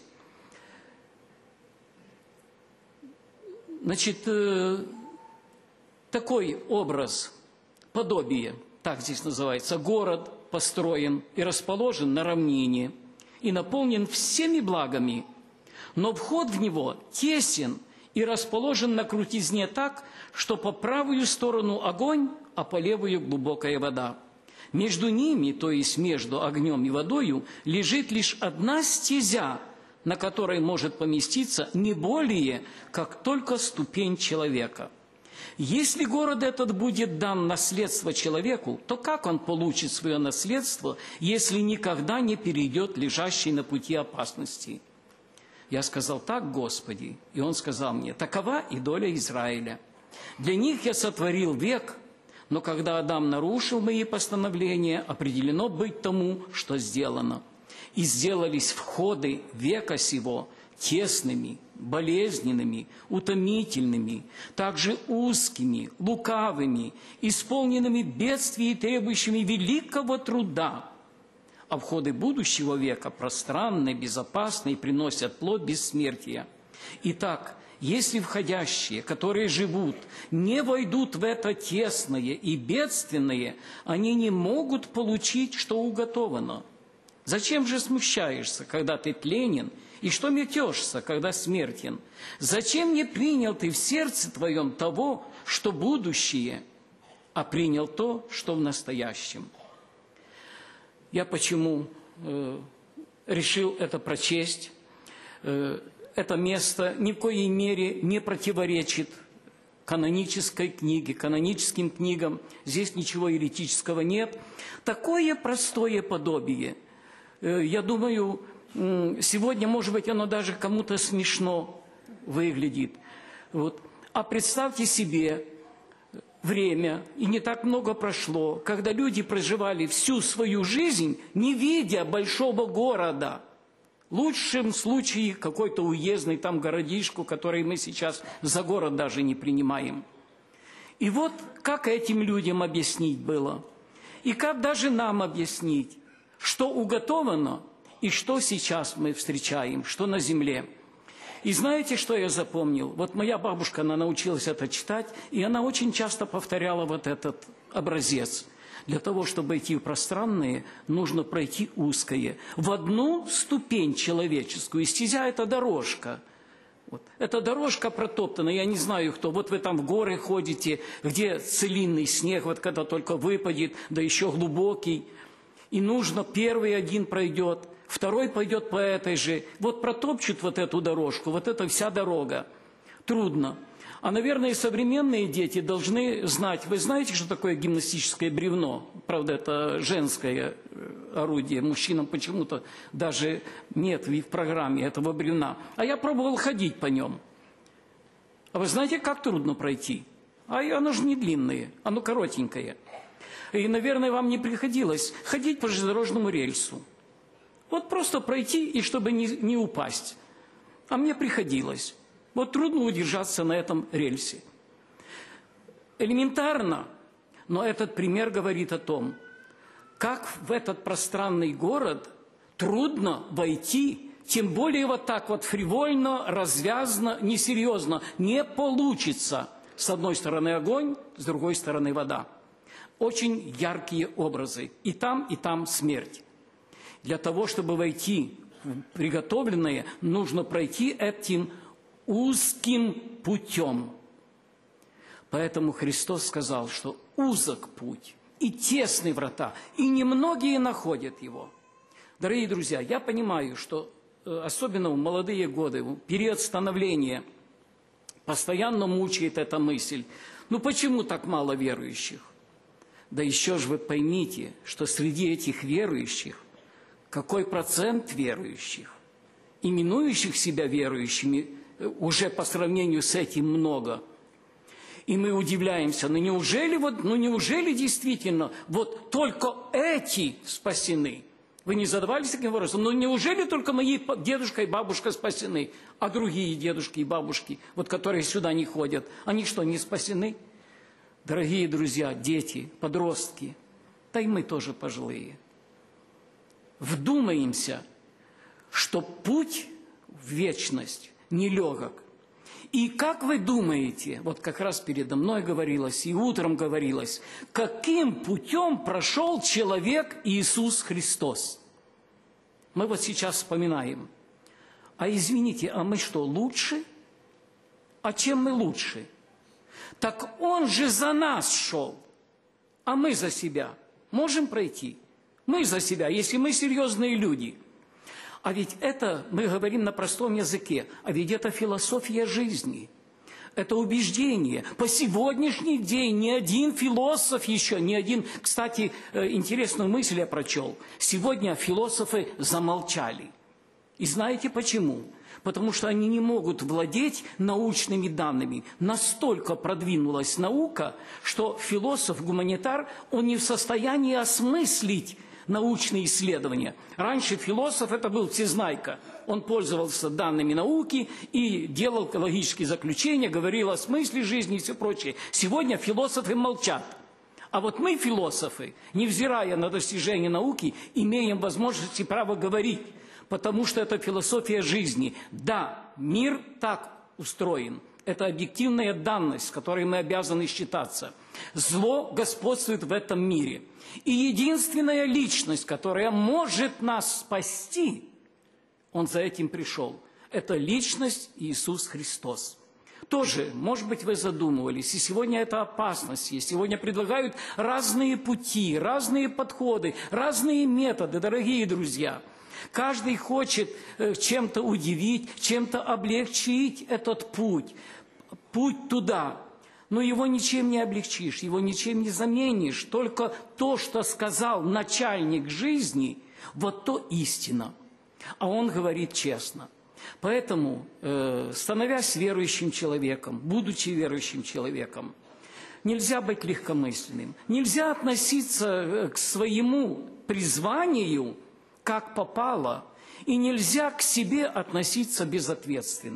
Значит, такой образ, подобие, так здесь называется, город построен и расположен на равнине и наполнен всеми благами, но вход в него тесен и расположен на крутизне так, что по правую сторону огонь, а по левую глубокая вода. Между ними, то есть между огнем и водою, лежит лишь одна стезя, на которой может поместиться не более, как только ступень человека. Если город этот будет дан наследство человеку, то как он получит свое наследство, если никогда не перейдет лежащей на пути опасности? Я сказал: так, Господи. И он сказал мне: такова и доля Израиля. Для них я сотворил век, но когда Адам нарушил мои постановления, определено быть тому, что сделано. И сделались входы века сего тесными, болезненными, утомительными, также узкими, лукавыми, исполненными бедствий и требующими великого труда. А входы будущего века пространные, безопасные, приносят плод бессмертия. Итак, если входящие, которые живут, не войдут в это тесное и бедственное, они не могут получить, что уготовано. Зачем же смущаешься, когда ты тленен, и что метешься, когда смертен? Зачем не принял ты в сердце твоем того, что будущее, а принял то, что в настоящем? Я почему э, решил это прочесть? Э, это место ни в коей мере не противоречит канонической книге, каноническим книгам. Здесь ничего еретического нет. Такое простое подобие. Я думаю, сегодня, может быть, оно даже кому-то смешно выглядит. Вот. А представьте себе время, и не так много прошло, когда люди проживали всю свою жизнь, не видя большого города. В лучшем случае какой-то уездный там городишку, который мы сейчас за город даже не принимаем. И вот как этим людям объяснить было? И как даже нам объяснить, что уготовано и что сейчас мы встречаем, что на земле. И знаете, что я запомнил? Вот моя бабушка, она научилась это читать, и она очень часто повторяла вот этот образец. Для того, чтобы идти в пространное, нужно пройти узкое. В одну ступень человеческую. И стезя – это дорожка. Вот. Эта дорожка протоптана, я не знаю кто. Вот вы там в горы ходите, где целинный снег, вот когда только выпадет, да еще глубокий. И нужно, первый один пройдет, второй пойдет по этой же. Вот протопчут вот эту дорожку, вот это вся дорога. Трудно. А, наверное, современные дети должны знать. Вы знаете, что такое гимнастическое бревно? Правда, это женское орудие. Мужчинам почему-то даже нет в их программе этого бревна. А я пробовал ходить по нем. А вы знаете, как трудно пройти? А оно же не длинное, оно коротенькое. И, наверное, вам не приходилось ходить по железнодорожному рельсу. Вот просто пройти, и чтобы не, не упасть. А мне приходилось. Вот трудно удержаться на этом рельсе. Элементарно, но этот пример говорит о том, как в этот пространный город трудно войти, тем более вот так вот фривольно, развязно, несерьезно. Не получится. С одной стороны огонь, с другой стороны вода. Очень яркие образы. И там, и там смерть. Для того, чтобы войти в приготовленное, нужно пройти этим узким путем. Поэтому Христос сказал, что узок путь и тесны врата, и немногие находят его. Дорогие друзья, я понимаю, что особенно в молодые годы, в период становления, постоянно мучает эта мысль. Ну почему так мало верующих? Да еще же вы поймите, что среди этих верующих какой процент верующих, именующих себя верующими, уже по сравнению с этим много. И мы удивляемся, ну неужели, вот, ну неужели действительно вот только эти спасены? Вы не задавались таким вопросом? Ну неужели только мои дедушка и бабушка спасены, а другие дедушки и бабушки, вот которые сюда не ходят, они что, не спасены? Дорогие друзья, дети, подростки, да и мы тоже пожилые. Вдумаемся, что путь в вечность нелегок. И как вы думаете, вот как раз передо мной говорилось, и утром говорилось, каким путем прошел человек Иисус Христос? Мы вот сейчас вспоминаем. А извините, а мы что, лучше? А чем мы лучше? Так Он же за нас шел, а мы за себя можем пройти? Мы за себя, если мы серьезные люди. А ведь это, мы говорим на простом языке, а ведь это философия жизни. Это убеждение. По сегодняшний день ни один философ еще, ни один... Кстати, интересную мысль я прочел. Сегодня философы замолчали. И знаете почему? Потому что они не могут владеть научными данными. Настолько продвинулась наука, что философ-гуманитар, он не в состоянии осмыслить научные исследования. Раньше философ это был всезнайка. Он пользовался данными науки и делал логические заключения, говорил о смысле жизни и все прочее. Сегодня философы молчат. А вот мы, философы, невзирая на достижения науки, имеем возможность и право говорить, потому что это философия жизни. Да, мир так устроен. Это объективная данность, с которой мы обязаны считаться. Зло господствует в этом мире. И единственная личность, которая может нас спасти, Он за этим пришел. Это личность Иисус Христос. Тоже, может быть, вы задумывались, и сегодня это опасность есть. Сегодня предлагают разные пути, разные подходы, разные методы, дорогие друзья. Каждый хочет чем-то удивить, чем-то облегчить этот путь, путь туда. Но его ничем не облегчишь, его ничем не заменишь. Только то, что сказал начальник жизни, вот то истина. А он говорит честно. Поэтому, э, становясь верующим человеком, будучи верующим человеком, нельзя быть легкомысленным. Нельзя относиться к своему призванию как попало, и нельзя к себе относиться безответственно.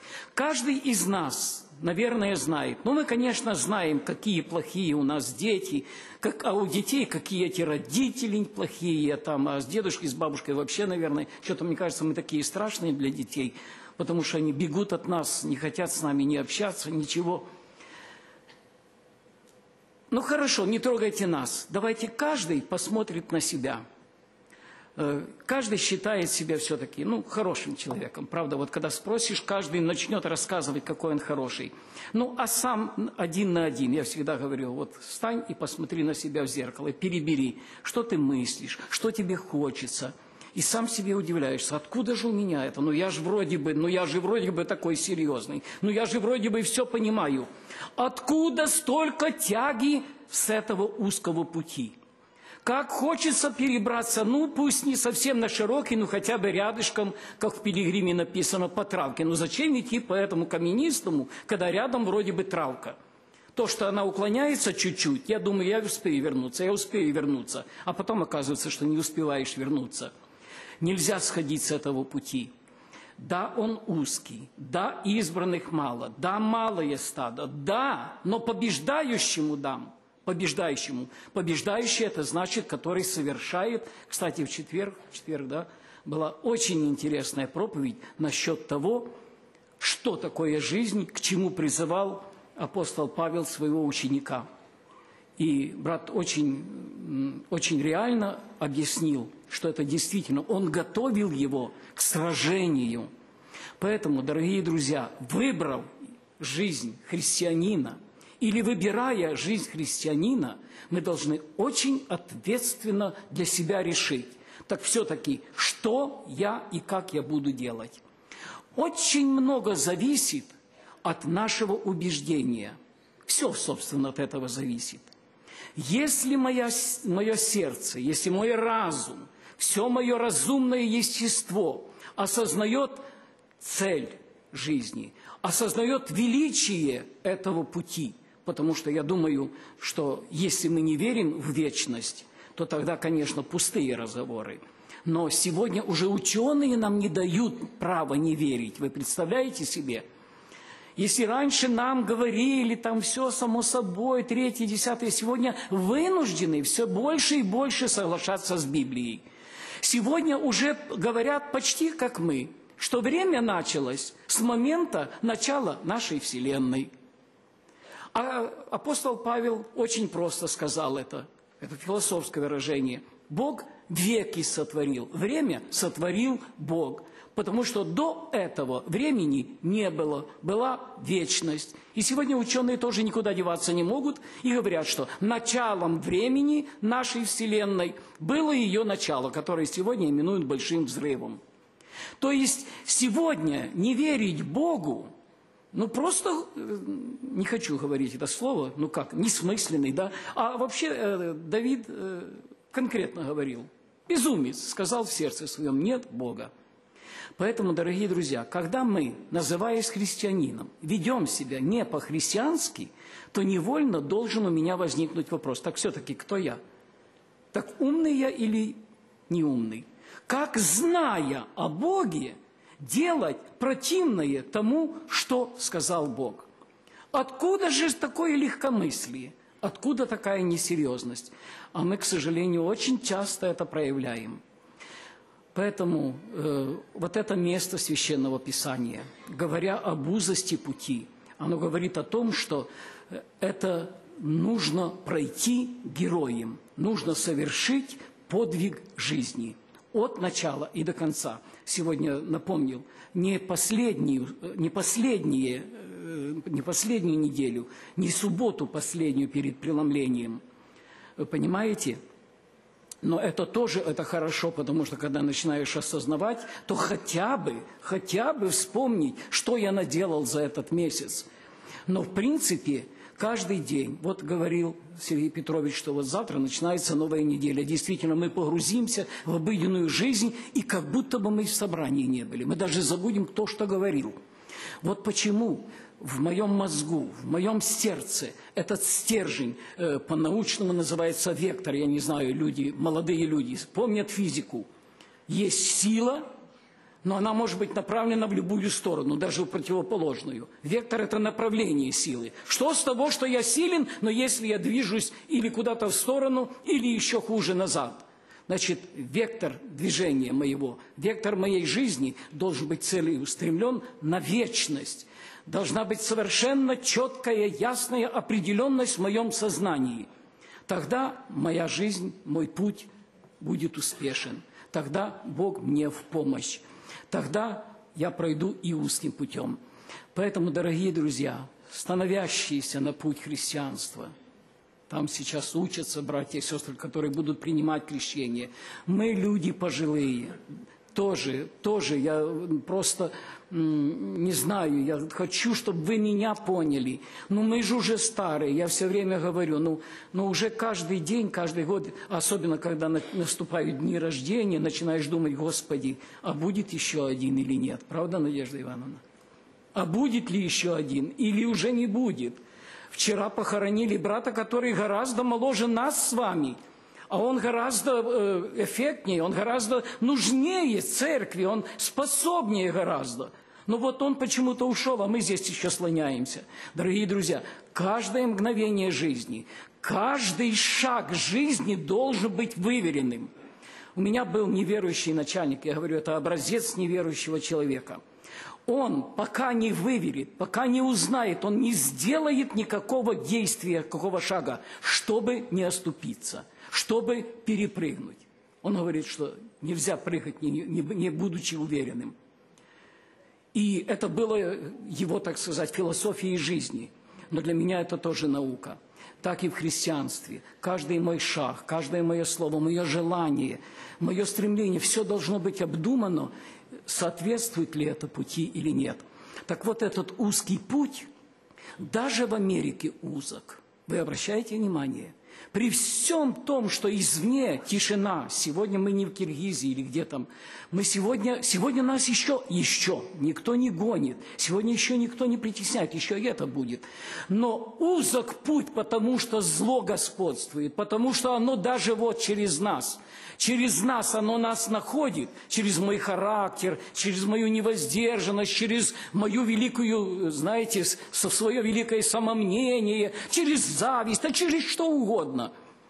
Каждый из нас, наверное, знает. Ну, мы, конечно, знаем, какие плохие у нас дети, как, а у детей какие эти родители плохие, там, а с дедушкой, с бабушкой вообще, наверное, что-то, мне кажется, мы такие страшные для детей, потому что они бегут от нас, не хотят с нами не общаться, ничего. Ну, хорошо, не трогайте нас. Давайте каждый посмотрит на себя. Каждый считает себя все-таки, ну, хорошим человеком. Правда, вот когда спросишь, каждый начнет рассказывать, какой он хороший. Ну, а сам один на один, я всегда говорю, вот встань и посмотри на себя в зеркало, перебери, что ты мыслишь, что тебе хочется. И сам себе удивляешься, откуда же у меня это? Ну, я же вроде бы, ну, я же вроде бы такой серьезный, ну, я же вроде бы все понимаю. Откуда столько тяги с этого узкого пути? Как хочется перебраться, ну, пусть не совсем на широкий, но хотя бы рядышком, как в Пилигриме написано, по травке. Но зачем идти по этому каменистому, когда рядом вроде бы травка? То, что она уклоняется чуть-чуть, я думаю, я успею вернуться, я успею вернуться. А потом оказывается, что не успеваешь вернуться. Нельзя сходить с этого пути. Да, он узкий, да, избранных мало, да, малое стадо, да, но побеждающему дам. Побеждающему. Побеждающий – это значит, который совершает. Кстати, в четверг, в четверг, да, была очень интересная проповедь насчет того, что такое жизнь, к чему призывал апостол Павел своего ученика. И брат очень, очень реально объяснил, что это действительно, он готовил его к сражению. Поэтому, дорогие друзья, выбрав жизнь христианина, или выбирая жизнь христианина, мы должны очень ответственно для себя решить. Так все-таки, что я и как я буду делать? Очень много зависит от нашего убеждения. Все, собственно, от этого зависит. Если моя, мое сердце, если мой разум, все мое разумное естество осознает цель жизни, осознает величие этого пути, потому что я думаю, что если мы не верим в вечность, то тогда, конечно, пустые разговоры. Но сегодня уже ученые нам не дают права не верить. Вы представляете себе? Если раньше нам говорили, там все само собой, третье, десятое, сегодня вынуждены все больше и больше соглашаться с Библией. Сегодня уже говорят почти как мы, что время началось с момента начала нашей Вселенной. А апостол Павел очень просто сказал это, это философское выражение. Бог веки сотворил, время сотворил Бог, потому что до этого времени не было, была вечность. И сегодня ученые тоже никуда деваться не могут и говорят, что началом времени нашей Вселенной было ее начало, которое сегодня именуют большим взрывом. То есть сегодня не верить Богу, ну, просто, не хочу говорить это слово, ну как, несмысленный, да, а вообще э, Давид э, конкретно говорил, безумец, сказал в сердце своем, нет Бога. Поэтому, дорогие друзья, когда мы, называясь христианином, ведем себя не по-христиански, то невольно должен у меня возникнуть вопрос, так все-таки кто я? Так умный я или неумный? Как, зная о Боге, делать противное тому, что сказал Бог. Откуда же такое легкомыслие? Откуда такая несерьезность? А мы, к сожалению, очень часто это проявляем. Поэтому э, вот это место Священного Писания, говоря об узости пути, оно говорит о том, что это нужно пройти героем, нужно совершить подвиг жизни от начала и до конца. Сегодня напомнил, не последнюю, не последние, не последнюю неделю, не субботу последнюю перед преломлением. Вы понимаете? Но это тоже это хорошо, потому что когда начинаешь осознавать, то хотя бы, хотя бы вспомнить, что я наделал за этот месяц. Но в принципе каждый день, вот говорил Сергей Петрович, что вот завтра начинается новая неделя. Действительно, мы погрузимся в обыденную жизнь, и как будто бы мы в собрании не были. Мы даже забудем, кто что говорил. Вот почему в моем мозгу, в моем сердце этот стержень, э, по-научному называется вектор, я не знаю, люди, молодые люди помнят физику. Есть сила, но она может быть направлена в любую сторону, даже в противоположную. Вектор – это направление силы. Что с того, что я силен, но если я движусь или куда-то в сторону, или еще хуже назад? Значит, вектор движения моего, вектор моей жизни должен быть целеустремлен на вечность. Должна быть совершенно четкая, ясная определенность в моем сознании. Тогда моя жизнь, мой путь будет успешен. Тогда Бог мне в помощь. Тогда я пройду и узким путем. Поэтому, дорогие друзья, становящиеся на путь христианства, там сейчас учатся братья и сестры, которые будут принимать крещение. Мы люди пожилые. Тоже, тоже, я просто не знаю, я хочу, чтобы вы меня поняли. Ну, мы же уже старые, я все время говорю, ну, ну уже каждый день, каждый год, особенно когда наступают дни рождения, начинаешь думать, Господи, а будет еще один или нет? Правда, Надежда Ивановна? А будет ли еще один или уже не будет? Вчера похоронили брата, который гораздо моложе нас с вами. А он гораздо эффектнее, он гораздо нужнее церкви, он способнее гораздо. Но вот он почему-то ушел, а мы здесь еще слоняемся. Дорогие друзья, каждое мгновение жизни, каждый шаг жизни должен быть выверенным. У меня был неверующий начальник, я говорю, это образец неверующего человека. Он пока не выверит, пока не узнает, он не сделает никакого действия, какого шага, чтобы не оступиться, чтобы перепрыгнуть. Он говорит, что нельзя прыгать, не, не, не будучи уверенным. И это было его, так сказать, философией жизни. Но для меня это тоже наука. Так и в христианстве. Каждый мой шаг, каждое мое слово, мое желание, мое стремление, все должно быть обдумано, соответствует ли это пути или нет. Так вот, этот узкий путь, даже в Америке узок. Вы обращаете внимание? При всем том, что извне тишина, сегодня мы не в Киргизии или где там, мы сегодня, сегодня нас еще, еще никто не гонит, сегодня еще никто не притесняет, еще и это будет. Но узок путь, потому что зло господствует, потому что оно даже вот через нас, через нас оно нас находит, через мой характер, через мою невоздержанность, через мою великую, знаете, свое великое самомнение, через зависть, а через что угодно.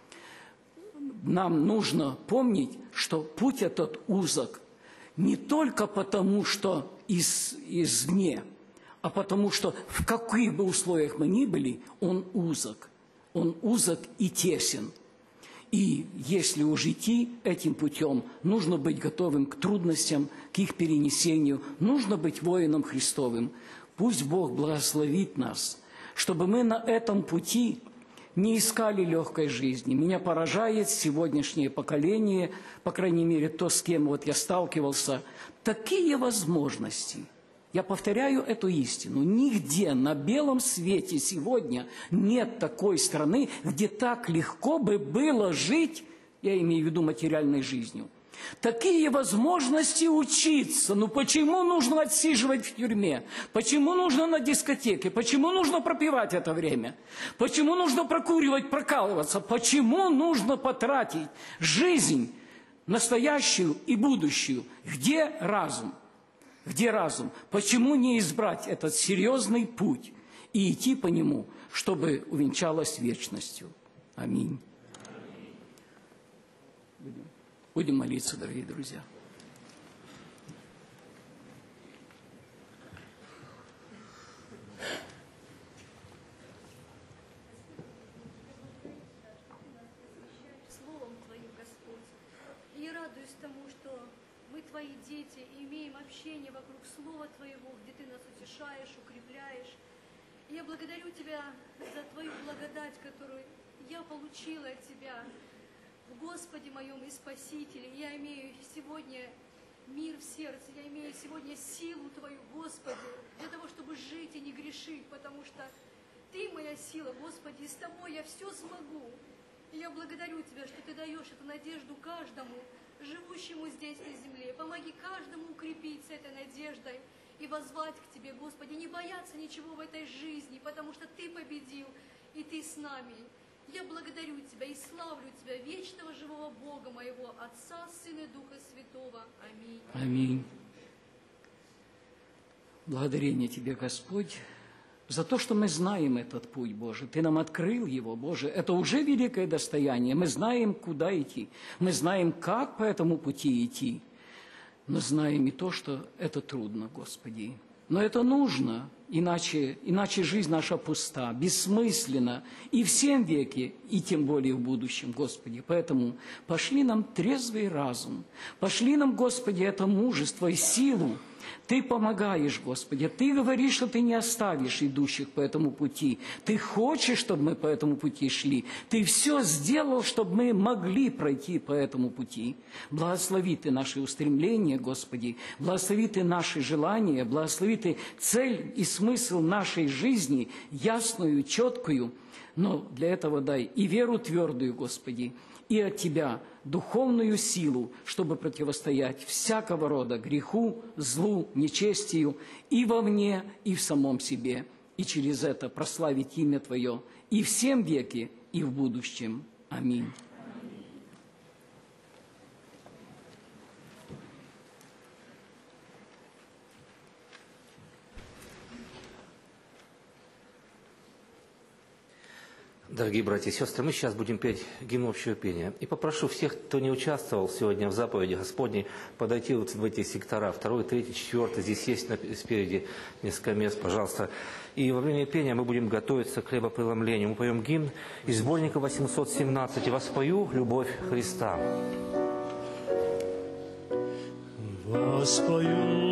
Нам нужно помнить, что путь этот узок не только потому, что из, извне, а потому что в каких бы условиях мы ни были, он узок. Он узок и тесен. И если уж идти этим путем, нужно быть готовым к трудностям, к их перенесению, нужно быть воином Христовым. Пусть Бог благословит нас, чтобы мы на этом пути не искали легкой жизни. Меня поражает сегодняшнее поколение, по крайней мере, то, с кем вот я сталкивался, такие возможности. Я повторяю эту истину. Нигде на белом свете сегодня нет такой страны, где так легко бы было жить, я имею в виду материальной жизнью. Такие возможности учиться. Ну почему нужно отсиживать в тюрьме? Почему нужно на дискотеке? Почему нужно пропивать это время? Почему нужно прокуривать, прокалываться? Почему нужно потратить жизнь, настоящую и будущую? Где разум? Где разум? Почему не избрать этот серьезный путь и идти по нему, чтобы увенчалось вечностью? Аминь. Будем молиться, дорогие друзья.
Словом Твоим, Господь. И я радуюсь тому, что мы Твои дети и имеем общение вокруг Слова Твоего, где Ты нас утешаешь, укрепляешь. И я благодарю Тебя за Твою благодать, которую я получила от Тебя. В Господе моем и Спасителе, я имею сегодня мир в сердце, я имею сегодня силу Твою, Господи, для того, чтобы жить и не грешить, потому что Ты моя сила, Господи, и с Тобой я все смогу. И я благодарю Тебя, что Ты даешь эту надежду каждому, живущему здесь на земле. Помоги каждому укрепиться этой надеждой и воззвать к Тебе, Господи, не бояться ничего в этой жизни, потому что Ты победил, и Ты с нами. Я благодарю Тебя и славлю Тебя, вечного живого Бога моего, Отца, Сына и Духа Святого. Аминь.
Аминь. Благодарение Тебе, Господь, за то, что мы знаем этот путь, Боже. Ты нам открыл его, Боже. Это уже великое достояние. Мы знаем, куда идти. Мы знаем, как по этому пути идти. Но знаем и то, что это трудно, Господи. Но это нужно, иначе, иначе жизнь наша пуста, бессмысленна и в всем веке, и тем более в будущем, Господи. Поэтому пошли нам трезвый разум, пошли нам, Господи, это мужество и силу. Ты помогаешь, Господи, Ты говоришь, что Ты не оставишь идущих по этому пути. Ты хочешь, чтобы мы по этому пути шли. Ты все сделал, чтобы мы могли пройти по этому пути. Благослови Ты наши устремления, Господи, благослови Ты наши желания, благослови Ты цель и смысл нашей жизни, ясную, четкую. Но для этого дай и веру твердую, Господи, и от Тебя духовную силу, чтобы противостоять всякого рода греху, злу, нечестию и вовне, и в самом себе, и через это прославить имя Твое и в всем веке, и в будущем. Аминь.
Дорогие братья и сестры, мы сейчас будем петь гимн общего пения. И попрошу всех, кто не участвовал сегодня в заповеди Господней, подойти вот в эти сектора, второй, третий, четвертый. Здесь есть спереди несколько мест, пожалуйста. И во время пения мы будем готовиться к хлебопреломлению. Мы поем гимн из сборника восемьсот семнадцать. «И воспою любовь Христа».
Воспою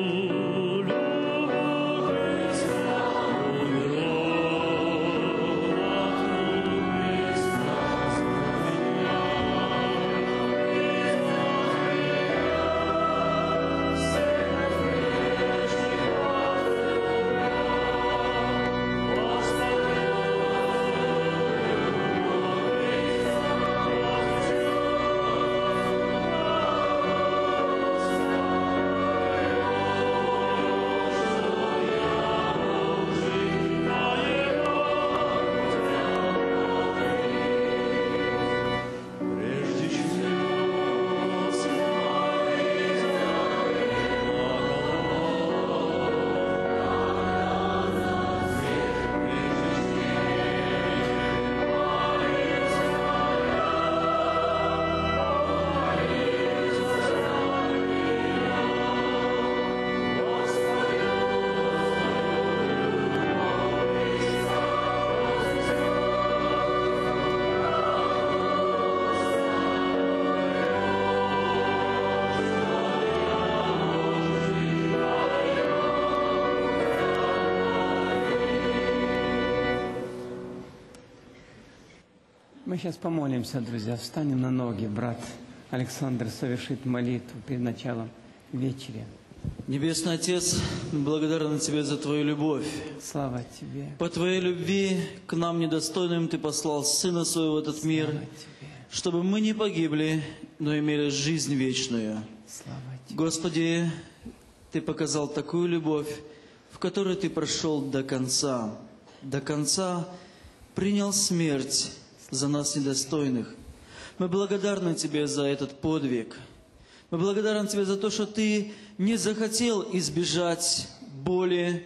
Мы сейчас помолимся, друзья. Встанем на ноги. Брат Александр совершит молитву перед началом вечери.
Небесный Отец, мы благодарны Тебе за Твою любовь.
Слава Тебе.
По Твоей любви к нам недостойным Ты послал Сына Своего в этот мир,
Слава Тебе.
чтобы мы не погибли, но имели жизнь вечную.
Слава Тебе.
Господи, Ты показал такую любовь, в которой Ты прошел до конца. До конца принял смерть за нас недостойных. Мы благодарны Тебе за этот подвиг. Мы благодарны Тебе за то, что Ты не захотел избежать боли,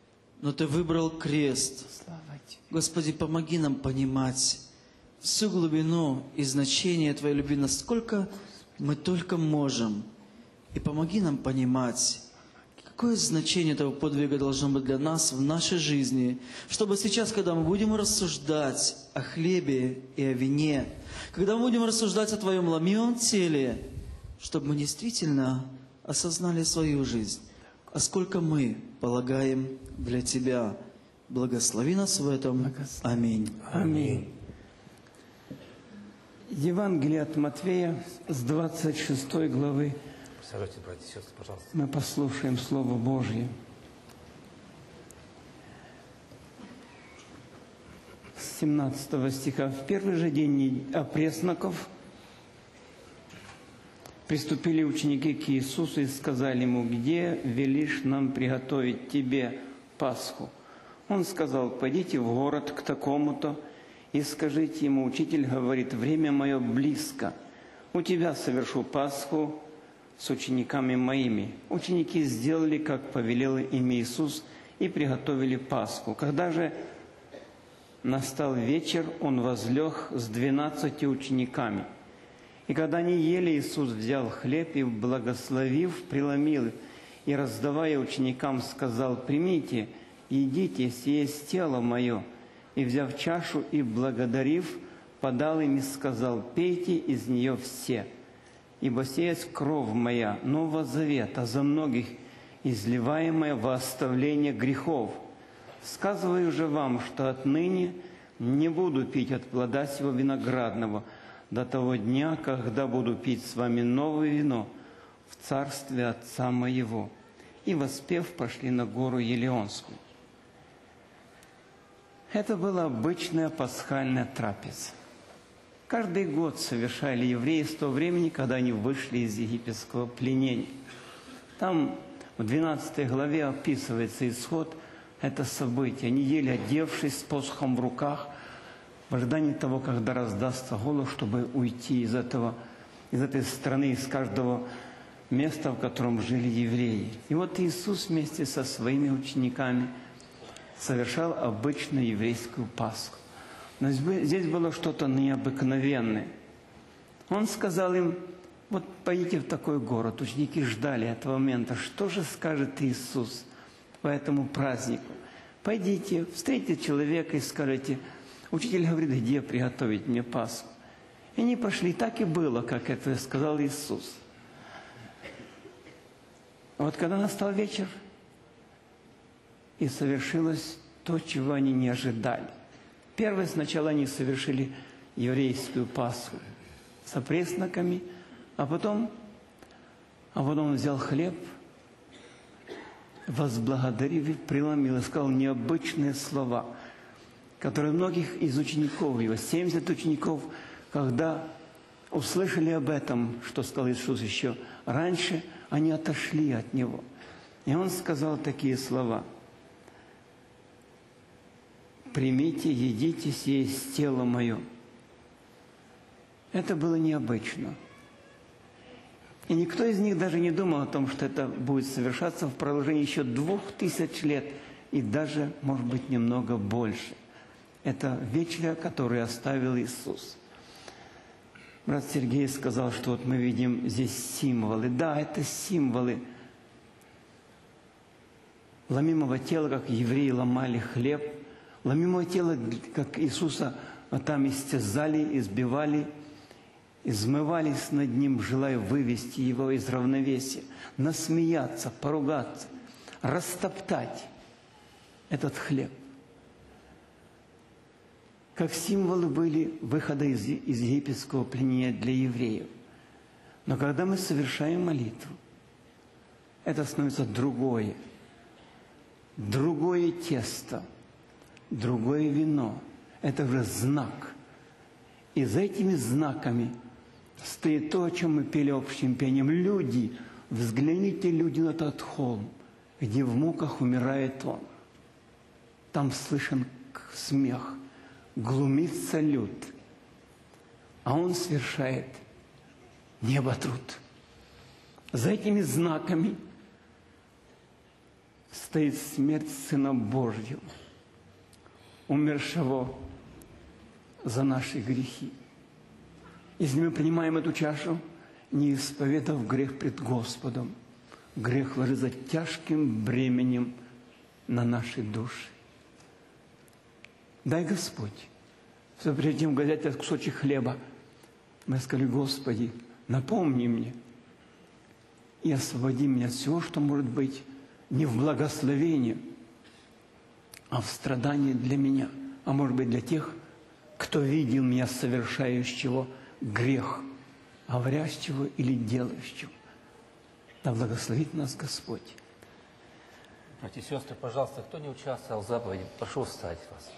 но Ты выбрал крест. Господи, помоги нам понимать всю глубину и значение Твоей любви, насколько мы только можем. И помоги нам понимать, какое значение этого подвига должно быть для нас в нашей жизни, чтобы сейчас, когда мы будем рассуждать о хлебе и о вине, когда мы будем рассуждать о Твоем ломимом теле, чтобы мы действительно осознали свою жизнь, а сколько мы полагаем для Тебя. Благослови нас в этом. Аминь.
Аминь. Евангелие от Матфея с двадцать шестой главы.
Сажайте, братья и сестры, пожалуйста.
Мы послушаем Слово Божье. С семнадцатого стиха. В первый же день опресноков приступили ученики к Иисусу и сказали Ему: «Где велишь нам приготовить Тебе Пасху?» Он сказал: «Пойдите в город к такому-то и скажите ему: Учитель говорит, время мое близко. У тебя совершу Пасху с учениками моими. Ученики сделали, как повелел им Иисус, и приготовили Пасху. Когда же настал вечер, Он возлег с двенадцатью учениками. И когда они ели, Иисус взял хлеб и, благословив, преломил, и, раздавая ученикам, сказал: «Примите, едите, сие есть тело Мое». И, взяв чашу и благодарив, подал им и сказал: «Пейте из нее все, ибо сия есть кровь Моя, Нового Завета, за многих изливаемая во оставление грехов. Сказываю же вам, что отныне не буду пить от плода сего виноградного до того дня, когда буду пить с вами новое вино в царстве Отца Моего». И, воспев, пошли на гору Елеонскую. Это была обычная пасхальная трапеза. Каждый год совершали евреи с того времени, когда они вышли из египетского пленения. Там в двенадцатой главе описывается исход это событие. Они ели, одевшись с посохом в руках, в ожидании того, когда раздастся голос, чтобы уйти из этого, из этой страны, из каждого места, в котором жили евреи. И вот Иисус вместе со своими учениками совершал обычную еврейскую Пасху. Но здесь было что-то необыкновенное. Он сказал им: вот пойдите в такой город. Ученики ждали этого момента. Что же скажет Иисус по этому празднику? Пойдите, встретите человека и скажите: учитель говорит, где приготовить мне Пасху? И они пошли. Так и было, как это сказал Иисус. А вот когда настал вечер, и совершилось то, чего они не ожидали. Первое, сначала они совершили еврейскую Пасху с опресноками, а потом, а потом он взял хлеб, возблагодарив, преломил и сказал необычные слова, которые многих из учеников его, семьдесят учеников, когда услышали об этом, что сказал Иисус еще раньше, они отошли от Него. И Он сказал такие слова: «Примите, едите, сие есть тело Мое». Это было необычно. И никто из них даже не думал о том, что это будет совершаться в продолжении еще двух тысяч лет, и даже, может быть, немного больше. Это вечеря, которую оставил Иисус. Брат Сергей сказал, что вот мы видим здесь символы. Да, это символы ломимого тела, как евреи ломали хлеб, ломимого тела, как Иисуса там истязали, избивали, измывались над Ним, желая вывести Его из равновесия, насмеяться, поругаться, растоптать этот хлеб. Как символы были выхода из, из египетского пленения для евреев. Но когда мы совершаем молитву, это становится другое. Другое тесто, другое вино. Это уже знак. И за этими знаками стоит то, о чем мы пели общим пением. Люди, взгляните, люди, на этот холм, где в муках умирает Он. Там слышен смех, глумится люд, а Он совершает неботруд. За этими знаками стоит смерть Сына Божьего, умершего за наши грехи. Если мы принимаем эту чашу, не исповедав грех пред Господом, грех ложится тяжким бременем на наши души. Дай Господь, что прежде чем взять этот кусочек хлеба, мы сказали: Господи, напомни мне и освободи меня от всего, что может быть не в благословении, а в страдании для меня, а может быть для тех, кто видел меня совершающего грех, говорящего или делающего. Да благословит нас Господь.
Братья и сестры, пожалуйста, кто не участвовал в заповеди, прошу встать вас.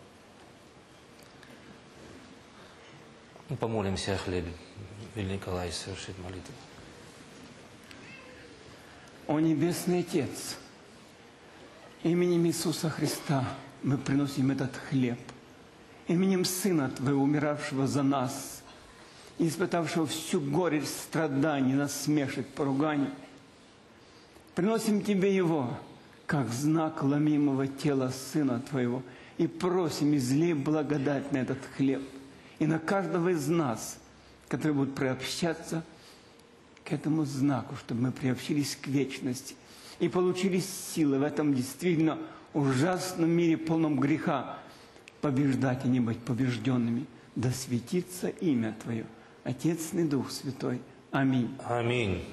Мы помолимся о хлебе. Великий Николай совершит молитву.
О Небесный Отец, именем Иисуса Христа мы приносим этот хлеб. Именем Сына Твоего, умиравшего за нас, испытавшего всю горечь страданий, насмешек, поруганий. Приносим Тебе Его, как знак ломимого тела Сына Твоего, и просим, излей благодать на этот хлеб и на каждого из нас, который будет приобщаться к этому знаку, чтобы мы приобщились к вечности и получили силы в этом действительно ужасном мире, полном греха, побеждать, а не быть побежденными. Да светится имя Твое, Отец и Дух Святой. Аминь.
Аминь.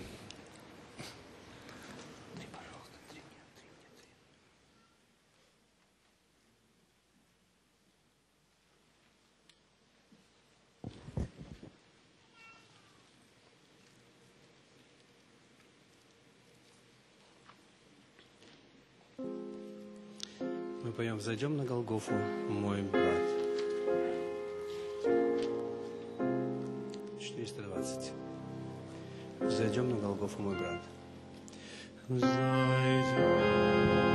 Мы поем «Взойдем на Голгофу, мой брат». четыреста двадцать. «Взойдем на Голгофу, мой брат». Взойдем.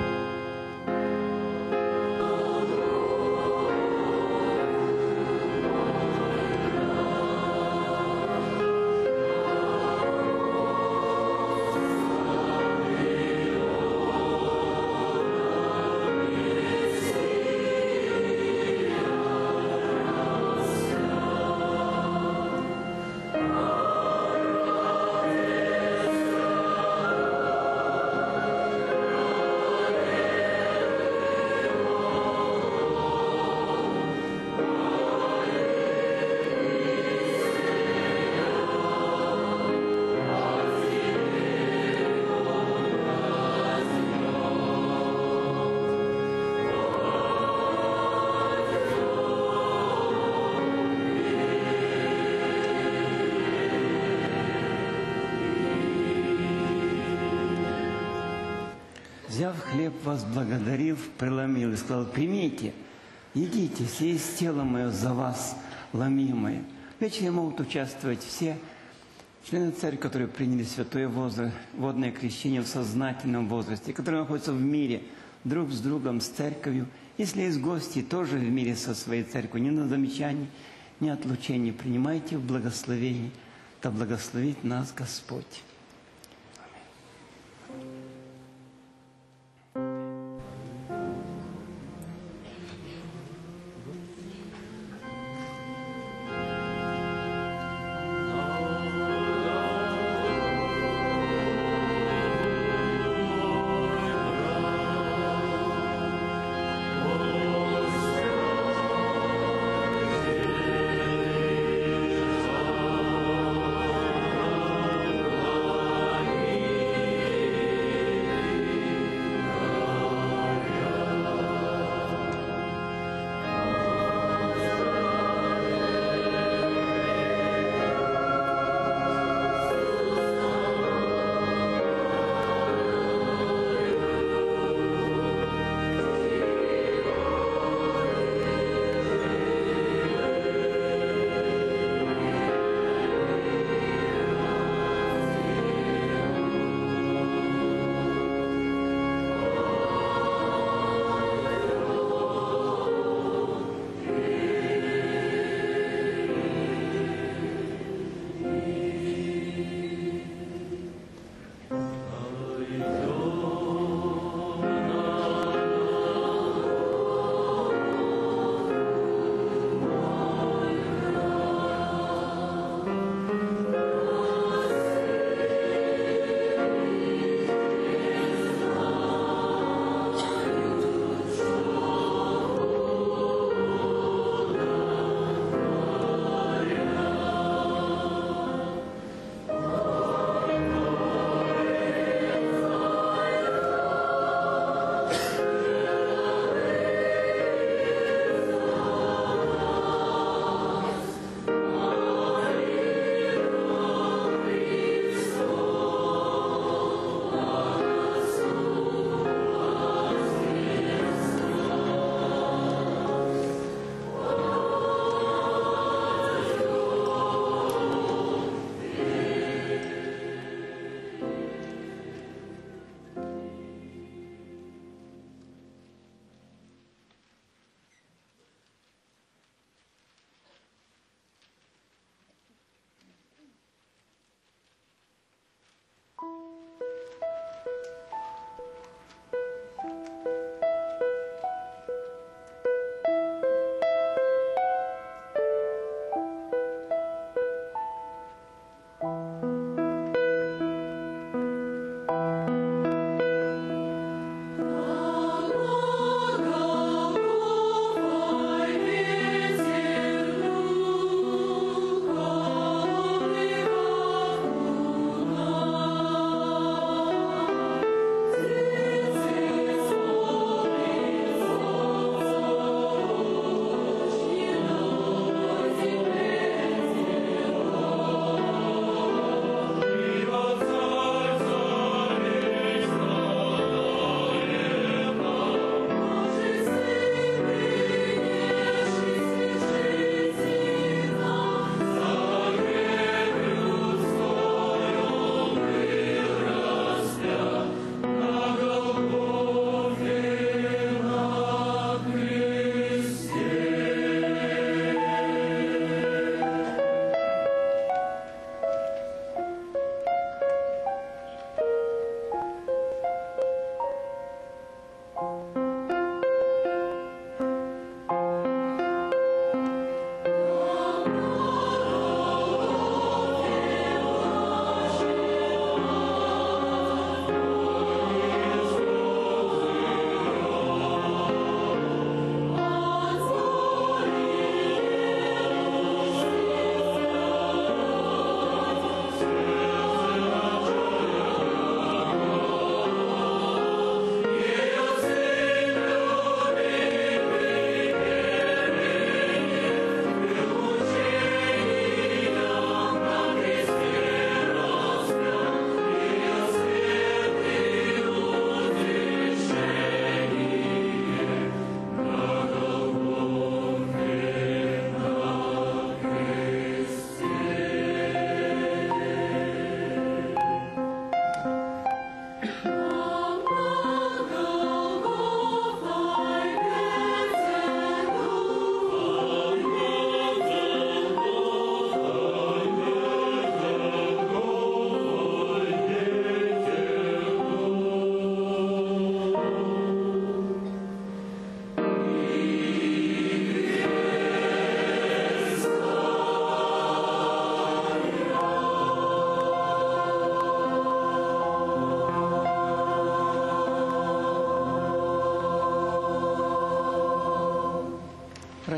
Взяв хлеб, возблагодарил, преломил и сказал: примите, едите, сие есть тело мое за вас ломимое. Вечером могут участвовать все члены церкви, которые приняли святое возраст, водное крещение в сознательном возрасте, которые находятся в мире друг с другом, с церковью. Если есть гости, тоже в мире со своей церковью, ни на замечании, ни отлучении. Принимайте в благословении, да благословит нас Господь.
Аминь.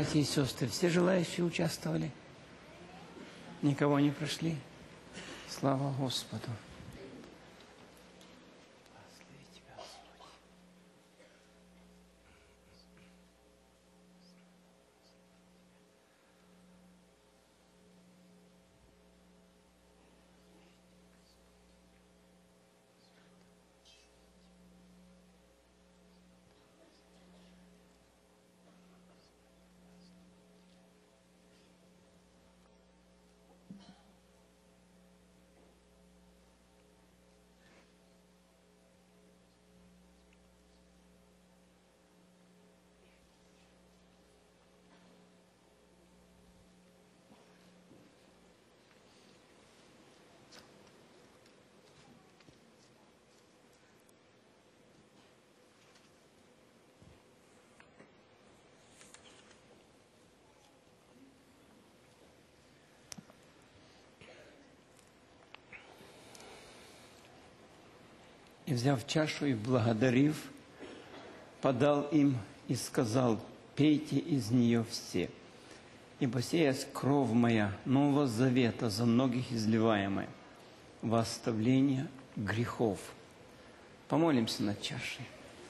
братья и сестры, все желающие участвовали? Никого не прошли? Слава Господу! И, взяв чашу и благодарив, подал им и сказал: пейте из нее все, ибо сия есть кровь моя нового завета, за многих изливаемая во оставление грехов. Помолимся над чашей.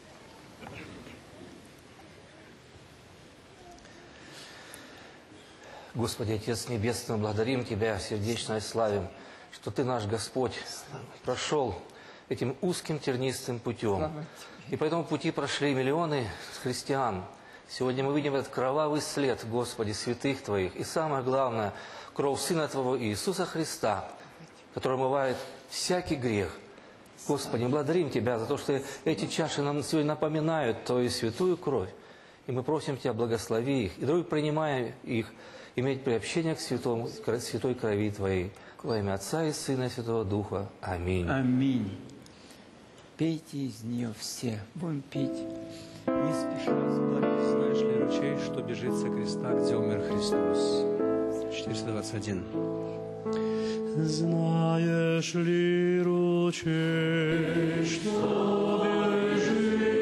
Господи, Отец Небесный, мы благодарим Тебя сердечно и славим, что Ты, наш Господь, прошел этим узким тернистым путем. И по этому пути прошли миллионы христиан. Сегодня мы видим этот кровавый след, Господи, святых Твоих. И самое главное, кровь Сына Твоего Иисуса Христа, который омывает всякий грех. Господи, мы благодарим Тебя за то, что эти чаши нам сегодня напоминают Твою святую кровь. И мы просим Тебя, благослови их. И, друг, принимая их, иметь приобщение к святому, к святой крови Твоей. Во имя Отца и Сына и Святого Духа. Аминь.
Аминь. Пейте из нее все. Будем пить. Не спеша.
Знаешь ли ручей, что бежит со креста, где умер Христос? четыреста двадцать один.
Знаешь ли ручей, что бежит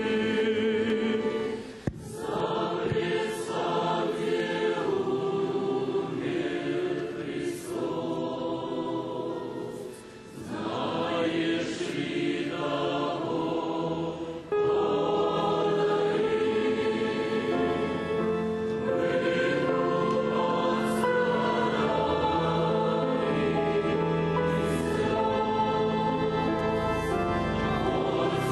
за креста, где умер Христос? Знаешь ли того, подари, мы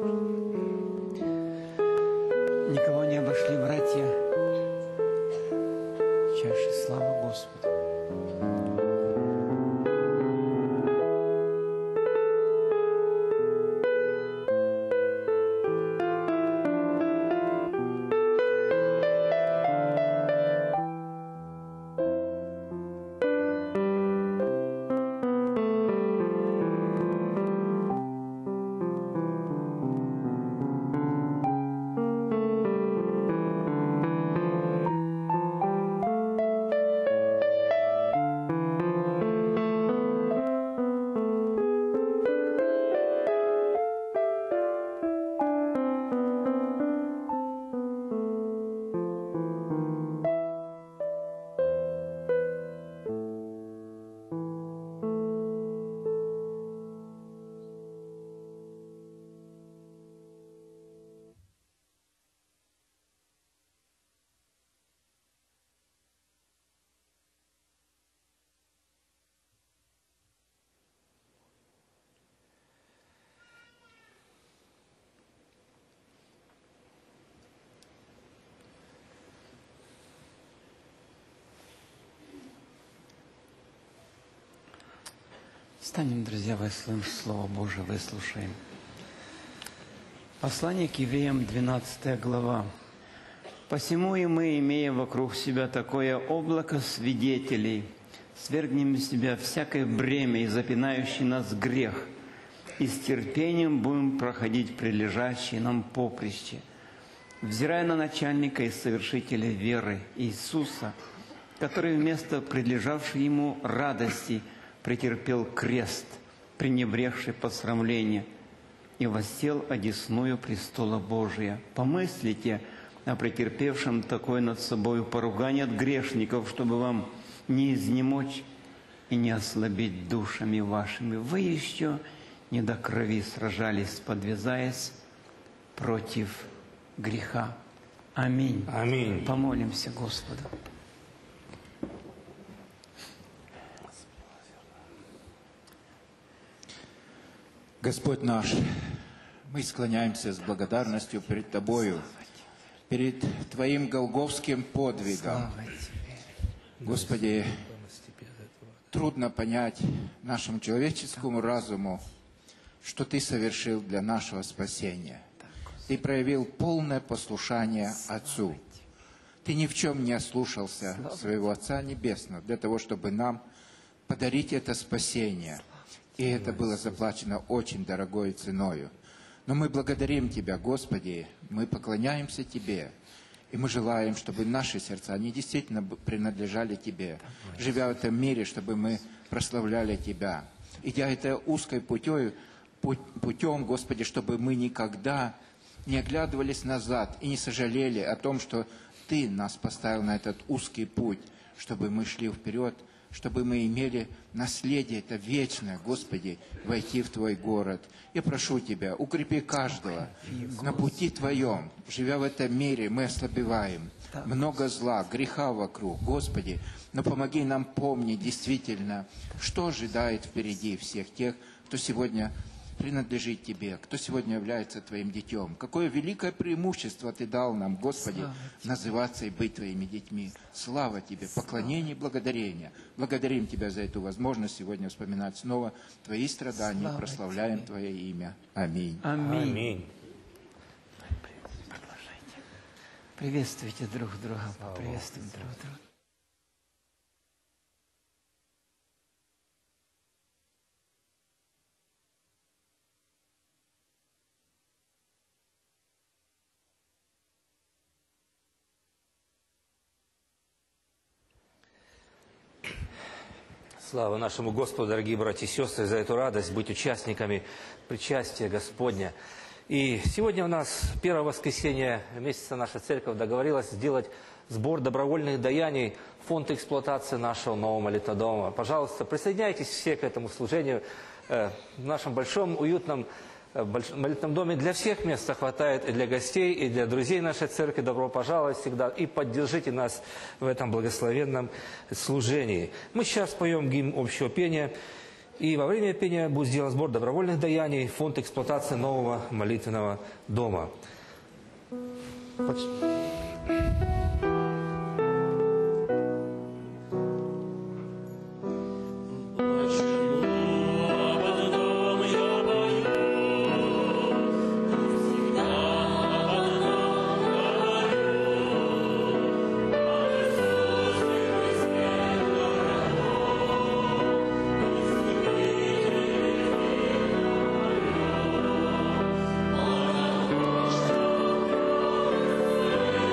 Никого не обошли, братья. Чаще слава Господу. Станем, друзья, выслушаем Слово Божие, выслушаем. Послание к евреям, двенадцатая глава. «Посему и мы, имея вокруг себя такое облако свидетелей, свергнем из себя всякое бремя и запинающий нас грех, и с терпением будем проходить прилежащие нам поприще, взирая на начальника и совершителя веры Иисуса, который вместо прилежавшей ему радости претерпел крест, пренебрегший посрамление, и воссел одесную престола Божия. Помыслите о претерпевшем такое над собою поругание от грешников, чтобы вам не изнемочь и не ослабеть душами вашими. Вы еще не до крови сражались, подвязаясь против греха». Аминь.
Аминь.
Помолимся Господу.
Господь наш, мы склоняемся с благодарностью перед Тобою, перед Твоим голгофским подвигом. Господи, трудно понять нашему человеческому разуму, что Ты совершил для нашего спасения. Ты проявил полное послушание Отцу. Ты ни в чем не ослушался своего Отца Небесного для того, чтобы нам подарить это спасение. И это было заплачено очень дорогой ценою. Но мы благодарим Тебя, Господи, мы поклоняемся Тебе. И мы желаем, чтобы наши сердца, они действительно принадлежали Тебе. Живя в этом мире, чтобы мы прославляли Тебя. Идя этой узкой путем, путем, Господи, чтобы мы никогда не оглядывались назад и не сожалели о том, что Ты нас поставил на этот узкий путь, чтобы мы шли вперед, чтобы мы имели наследие это вечное, Господи, войти в Твой город. Я прошу Тебя, укрепи каждого на пути Твоем. Живя в этом мире, мы ослабеваем. Много зла, греха вокруг, Господи, но помоги нам помнить действительно, что ожидает впереди всех тех, кто сегодня принадлежит Тебе, кто сегодня является Твоим детем. Какое великое преимущество Ты дал нам, Господи, называться и быть Твоими детьми. Слава Тебе, поклонение и благодарение. Благодарим Тебя за эту возможность сегодня вспоминать снова Твои страдания, слава прославляем Тебе. Твое имя. Аминь.
Аминь.
Аминь.
Приветствуйте друг друга, приветствуем друг друга.
Слава нашему Господу, дорогие братья и сестры, за эту радость быть участниками причастия Господня. И сегодня у нас первое воскресенье месяца наша церковь договорилась сделать сбор добровольных даяний в фонд эксплуатации нашего нового молитводома. Пожалуйста, присоединяйтесь все к этому служению в нашем большом, уютном молитвенном доме. Для всех места хватает, и для гостей, и для друзей нашей церкви. Добро пожаловать всегда. И поддержите нас в этом благословенном служении. Мы сейчас поем гимн общего пения. И во время пения будет сделан сбор добровольных даяний, фонд эксплуатации нового молитвенного дома.
Thank you.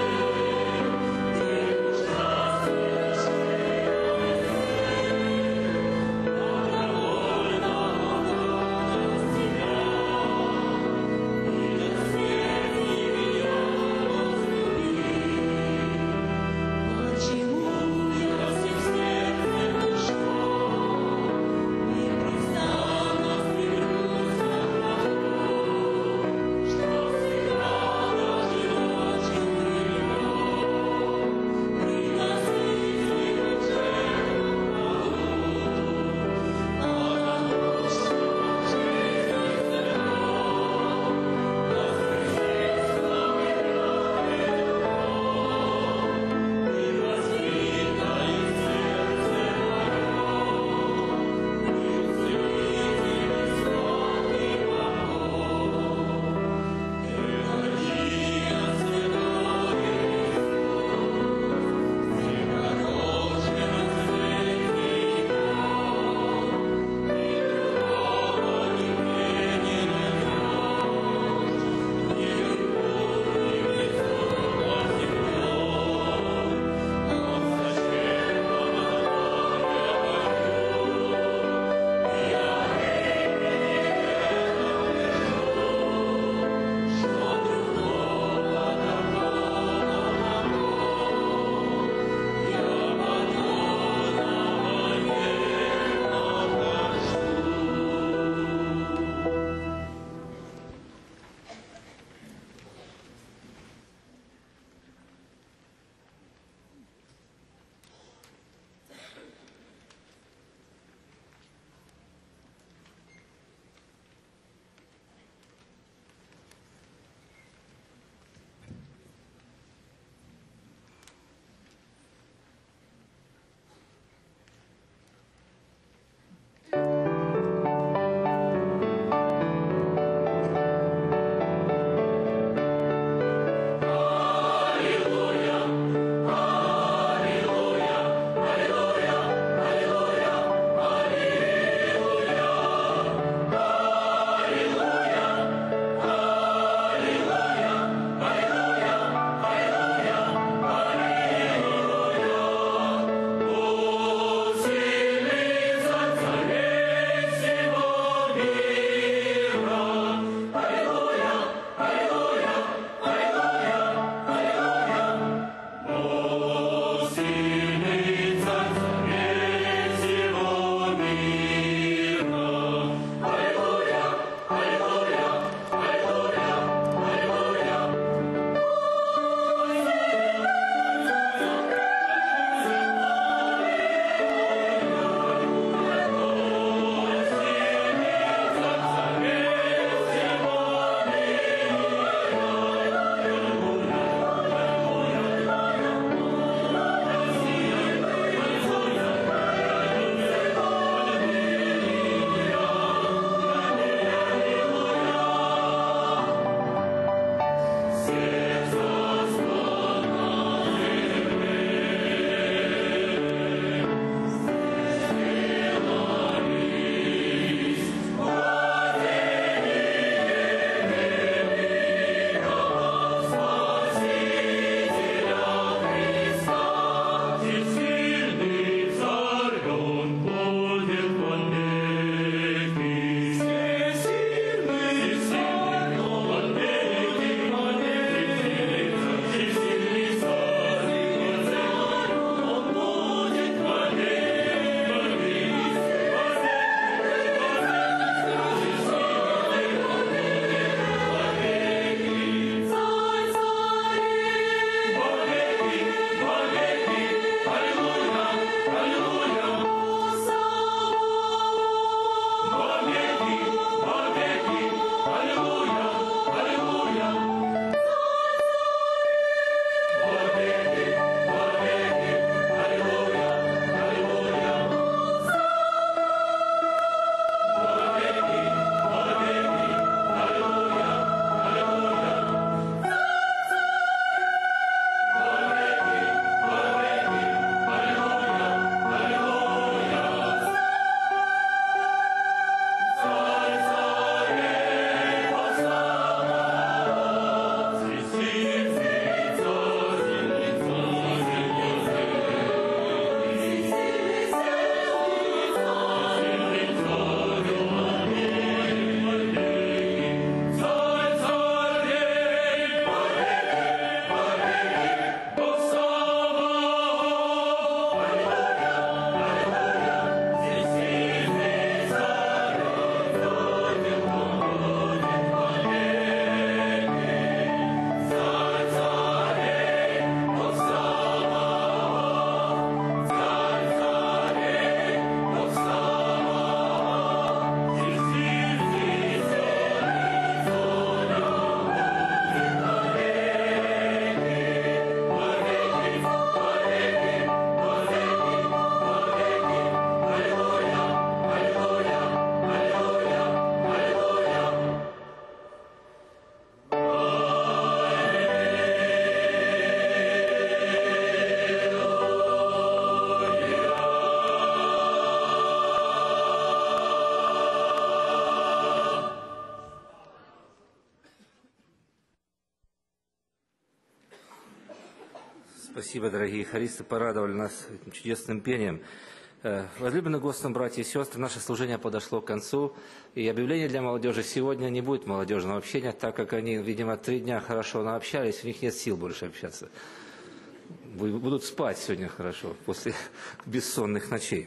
Спасибо, дорогие хористы, порадовали нас этим чудесным пением. Возлюбленные Господом, братья и сестры, наше служение подошло к концу, и объявление для молодежи сегодня не будет молодежного общения, так как они, видимо, три дня хорошо наобщались, у них нет сил больше общаться. Будут спать сегодня хорошо, после бессонных ночей.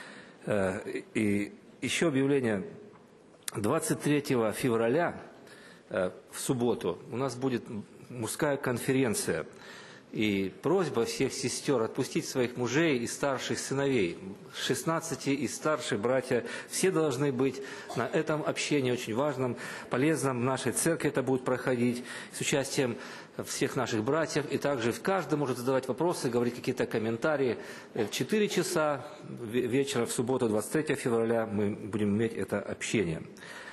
И еще объявление. двадцать третьего февраля, в субботу, у нас будет мужская конференция. И просьба всех сестер отпустить своих мужей и старших сыновей. шестнадцати и старшие братья, все должны быть на этом общении, очень важном, полезном. В нашей церкви это будет проходить с участием всех наших братьев. И также каждый может задавать вопросы, говорить какие-то комментарии. В четыре часа вечера в субботу, двадцать третьего февраля, мы будем иметь это общение.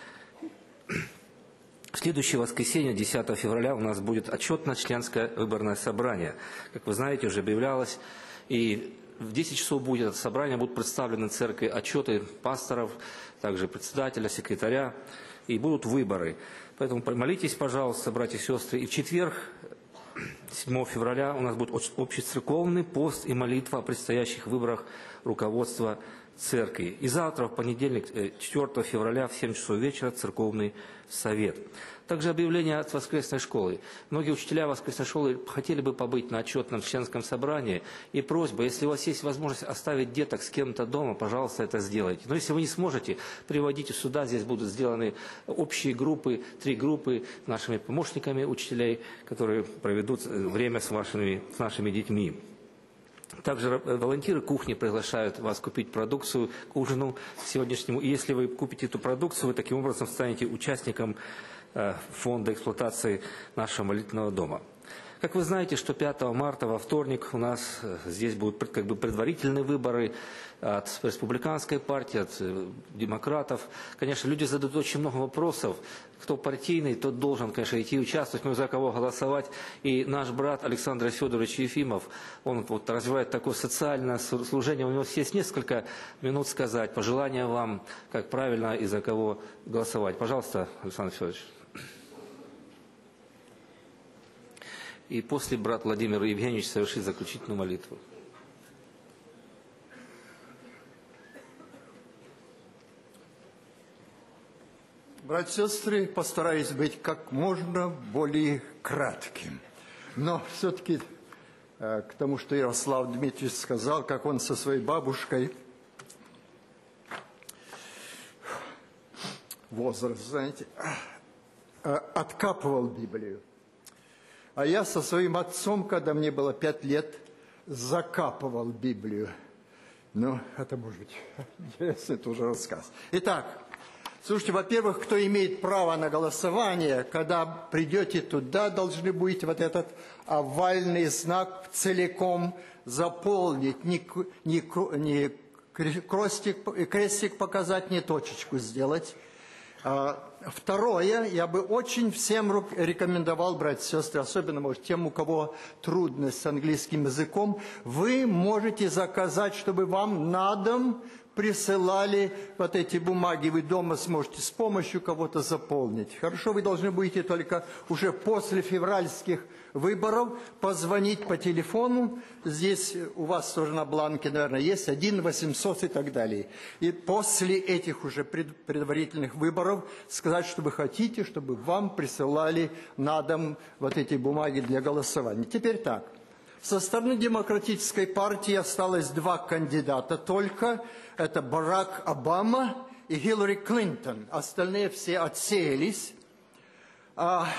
В следующее воскресенье, десятого февраля, у нас будет отчетно-членское выборное собрание. Как вы знаете, уже объявлялось. И в десять часов будет это собрание, будут представлены церкви отчеты пасторов, также председателя, секретаря, и будут выборы. Поэтому молитесь, пожалуйста, братья и сестры. И в четверг, седьмого февраля, у нас будет общецерковный пост и молитва о предстоящих выборах руководства церкви. И завтра, в понедельник, четвёртого февраля, в семь часов вечера, церковный совет. Также объявление от воскресной школы. Многие учителя воскресной школы хотели бы побыть на отчетном членском собрании. И просьба, если у вас есть возможность оставить деток с кем-то дома, пожалуйста, это сделайте. Но если вы не сможете, приводите сюда. Здесь будут сделаны общие группы, три группы нашими помощниками учителей, которые проведут время с, вашими, с нашими детьми. Также волонтеры кухни приглашают вас купить продукцию к ужину сегодняшнему. И если вы купите эту продукцию, вы таким образом станете участником фонда эксплуатации нашего молитвенного дома. Как вы знаете, что пятого марта, во вторник, у нас здесь будут как бы предварительные выборы от республиканской партии, от демократов. Конечно, люди задают очень много вопросов. Кто партийный, тот должен, конечно, идти участвовать, но за кого голосовать. И наш брат Александр Федорович Ефимов, он вот развивает такое социальное служение. У него есть несколько минут сказать пожелания вам, как правильно и за кого голосовать. Пожалуйста, Александр Федорович. И после брат Владимир Евгеньевич совершит заключительную молитву.
Братья и сестры, постараюсь быть как можно более кратким. Но все-таки э, к тому, что Ярослав Дмитриевич сказал, как он со своей бабушкой, возраст, знаете, э, откапывал Библию. А я со своим отцом, когда мне было пять лет, закапывал Библию. Ну, это может быть интересный тоже рассказ. Итак, слушайте, во-первых, кто имеет право на голосование, когда придете туда, должны будете вот этот овальный знак целиком заполнить, не, не, не крестик, крестик показать, не точечку сделать. Второе, я бы очень всем рекомендовал, братья и сестры, особенно, может, тем, у кого трудность с английским языком, вы можете заказать, чтобы вам на дом присылали вот эти бумаги, вы дома сможете с помощью кого-то заполнить. Хорошо, вы должны будете только уже после февральских выборов позвонить по телефону. Здесь у вас тоже на бланке, наверное, есть один восемьсот и так далее. И после этих уже пред, предварительных выборов сказать, что вы хотите, чтобы вам присылали на дом вот эти бумаги для голосования. Теперь так. Со стороны Демократической партии осталось два кандидата только. Это Барак Обама и Хиллари Клинтон. Остальные все отсеялись. А,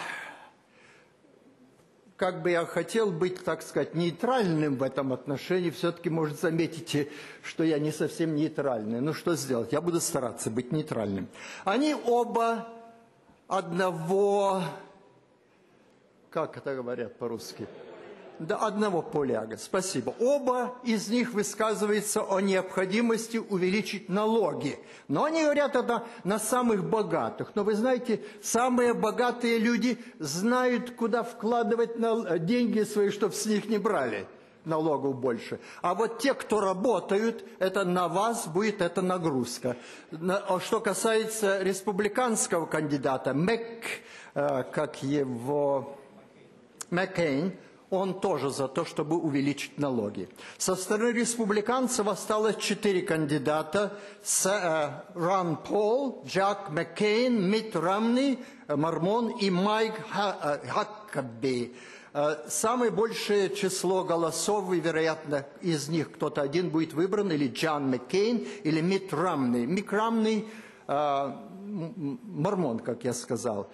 как бы я хотел быть, так сказать, нейтральным в этом отношении, все-таки, может, заметите, что я не совсем нейтральный. Ну, что сделать? Я буду стараться быть нейтральным. Они оба одного, как это говорят по-русски? До одного поляга. Спасибо. Оба из них высказываются о необходимости увеличить налоги. Но они говорят это на самых богатых. Но вы знаете, самые богатые люди знают, куда вкладывать деньги свои, чтобы с них не брали налогов больше. А вот те, кто работают, это на вас будет эта нагрузка. Что касается республиканского кандидата, Мак, как его, Маккейн, он тоже за то, чтобы увеличить налоги. Со стороны республиканцев осталось четыре кандидата. Рон Пол, Джек Маккейн, Митт Ромни, Мормон и Майк Хаккаби. Самое большее число голосов, и, вероятно, из них кто-то один будет выбран, или Джон Маккейн, или Митт Ромни. Митт Ромни мормон, как я сказал.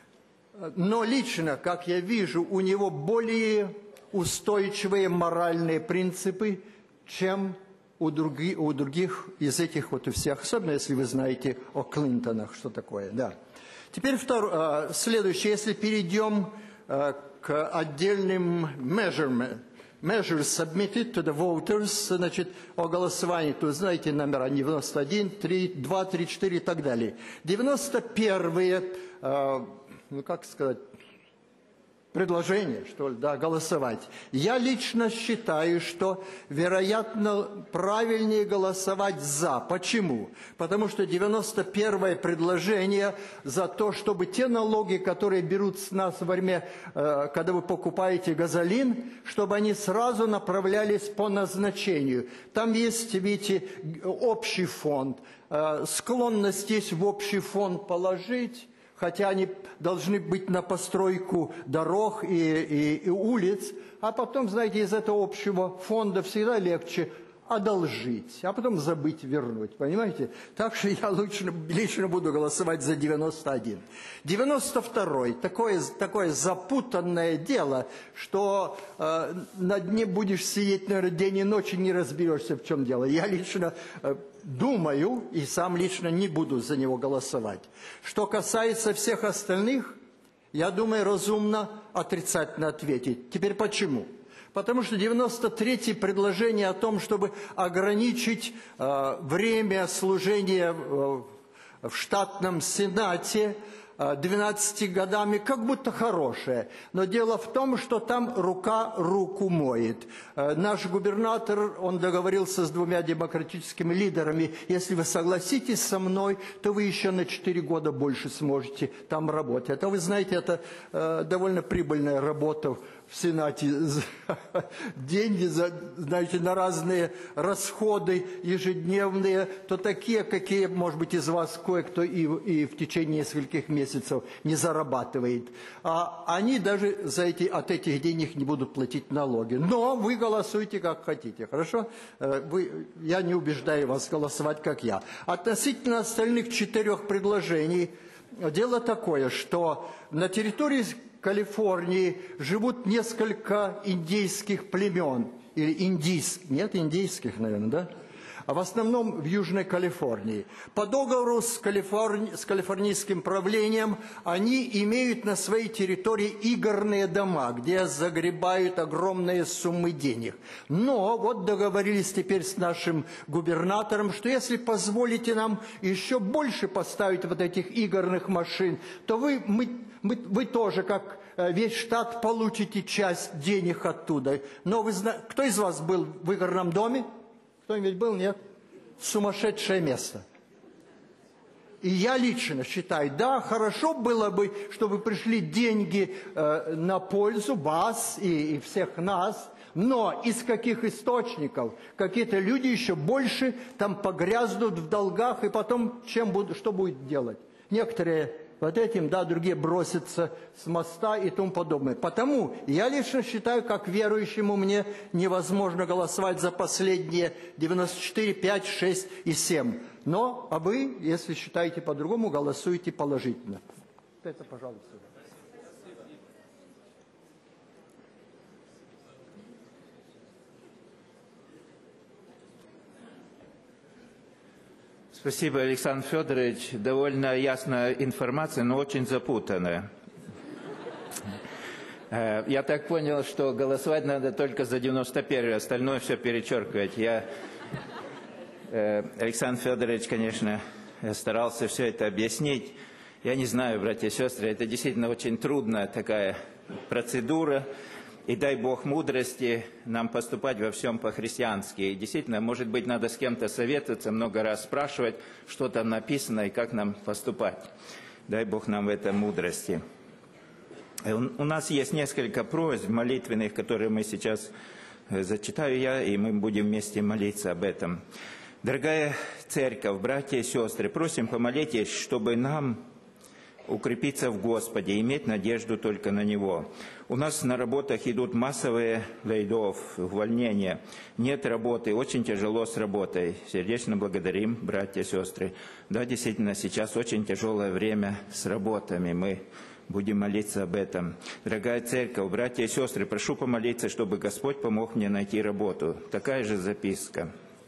Но лично, как я вижу, у него более устойчивые моральные принципы, чем у, други, у других из этих вот у всех, особенно если вы знаете о Клинтонах, что такое. Да. Теперь втор, следующее, если перейдем к отдельным measurement, measures submitted to the voters, значит, о голосовании, то знаете номера девяносто один, три, два, три, четыре и так далее. девяносто первые, э, ну как сказать, предложение, что ли, да, голосовать. Я лично считаю, что, вероятно, правильнее голосовать «за». Почему? Потому что девяносто первое предложение за то, чтобы те налоги, которые берут с нас во время, э, когда вы покупаете газолин, чтобы они сразу направлялись по назначению. Там есть, видите, общий фонд. Э, склонность есть в общий фонд положить, хотя они должны быть на постройку дорог и, и, и улиц, а потом, знаете, из этого общего фонда всегда легче одолжить, а потом забыть вернуть, понимаете? Так что я лучше, лично буду голосовать за девяносто один. девяносто второй, такое, такое запутанное дело, что э, на дне будешь сидеть, наверное, день и ночь, и не разберешься, в чем дело. Я лично э, думаю, и сам лично не буду за него голосовать. Что касается всех остальных, я думаю, разумно отрицательно ответить. Теперь почему? Потому что девяносто третье предложение о том, чтобы ограничить э, время служения э, в штатном сенате э, двенадцатью годами, как будто хорошее. Но дело в том, что там рука руку моет. Э, наш губернатор, он договорился с двумя демократическими лидерами. Если вы согласитесь со мной, то вы еще на четыре года больше сможете там работать. А вы знаете, это э, довольно прибыльная работа в Сенате. Деньги, знаете, на разные расходы ежедневные, то такие, какие, может быть, из вас кое-кто и, и в течение нескольких месяцев не зарабатывает. А они даже за эти, от этих денег не будут платить налоги. Но вы голосуйте как хотите, хорошо? Вы, я не убеждаю вас голосовать, как я. Относительно остальных четырех предложений, дело такое, что на территории Калифорнии живут несколько индейских племен, или индийских, нет, индейских, наверное, да? А в основном в Южной Калифорнии. По договору с, Калифорни... с калифорнийским правлением они имеют на своей территории игорные дома, где загребают огромные суммы денег. Но вот договорились теперь с нашим губернатором, что если позволите нам еще больше поставить вот этих игорных машин, то вы, мы, мы, вы тоже, как весь штат, получите часть денег оттуда. Но вы знаете, кто из вас был в игорном доме? Кто-нибудь был? Нет? Сумасшедшее место. И я лично считаю, да, хорошо было бы, чтобы пришли деньги э, на пользу вас и, и всех нас, но из каких источников? Какие-то люди еще больше там погрязнут в долгах, и потом чем будут, что будет делать? Некоторые вот этим, да, другие бросятся с моста и тому подобное. Потому я лично считаю, как верующему мне невозможно голосовать за последние девяносто четыре, пять, шесть и семь. Но, а вы, если считаете по-другому, голосуете положительно. Это, пожалуйста.
Спасибо, Александр Федорович. Довольно ясная информация, но очень запутанная. Я так понял, что голосовать надо только за девяносто первый, остальное все перечеркивать. Я, Александр Федорович, конечно, старался все это объяснить. Я не знаю, братья и сестры, это действительно очень трудная такая процедура. И дай Бог мудрости нам поступать во всем по-христиански. И действительно, может быть, надо с кем-то советоваться, много раз спрашивать, что там написано и как нам поступать. Дай Бог нам в этом мудрости. У нас есть несколько просьб молитвенных, которые мы сейчас зачитаю я, и мы будем вместе молиться об этом. Дорогая церковь, братья и сестры, просим помолитесь, чтобы нам укрепиться в Господе, иметь надежду только на Него. У нас на работах идут массовые лейдов, увольнения. Нет работы, очень тяжело с работой. Сердечно благодарим, братья и сестры. Да, действительно, сейчас очень тяжелое время с работами. Мы будем молиться об этом. Дорогая церковь, братья и сестры, прошу помолиться, чтобы Господь помог мне найти работу. Такая же записка.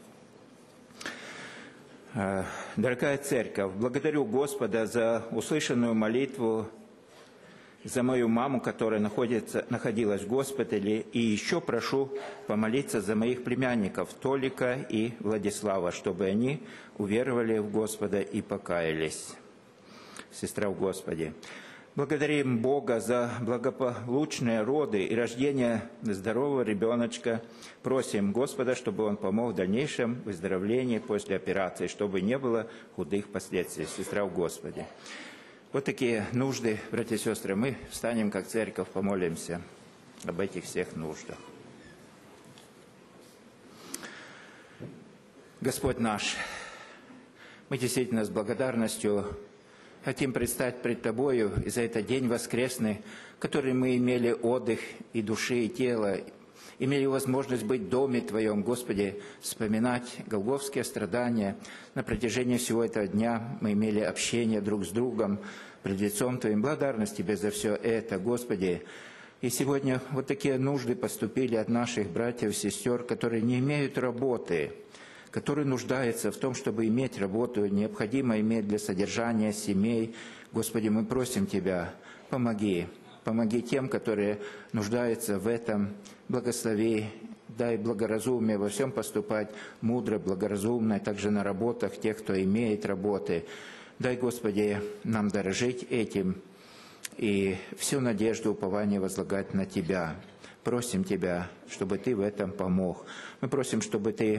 Дорогая церковь, благодарю Господа за услышанную молитву, за мою маму, которая находится, находилась в госпитале, и еще прошу помолиться за моих племянников Толика и Владислава, чтобы они уверовали в Господа и покаялись. Сестра в Господе. Благодарим Бога за благополучные роды и рождение здорового ребеночка. Просим Господа, чтобы Он помог в дальнейшем выздоровлении после операции, чтобы не было худых последствий. Сестра в Господе. Вот такие нужды, братья и сестры. Мы встанем как церковь, помолимся об этих всех нуждах. Господь наш, мы действительно с благодарностью хотим предстать пред Тобою и за этот день воскресный, который мы имели отдых и души, и тела, имели возможность быть в Доме Твоем, Господи, вспоминать голгофские страдания. На протяжении всего этого дня мы имели общение друг с другом пред лицом Твоим. Благодарность Тебе за все это, Господи. И сегодня вот такие нужды поступили от наших братьев и сестер, которые не имеют работы, которые нуждаются в том, чтобы иметь работу, необходимо иметь для содержания семей. Господи, мы просим Тебя, помоги. Помоги тем, которые нуждаются в этом. Благослови, дай благоразумие во всем поступать мудро, благоразумно, также на работах тех, кто имеет работы. Дай, Господи, нам дорожить этим и всю надежду, упование возлагать на Тебя. Просим Тебя, чтобы Ты в этом помог. Мы просим, чтобы Ты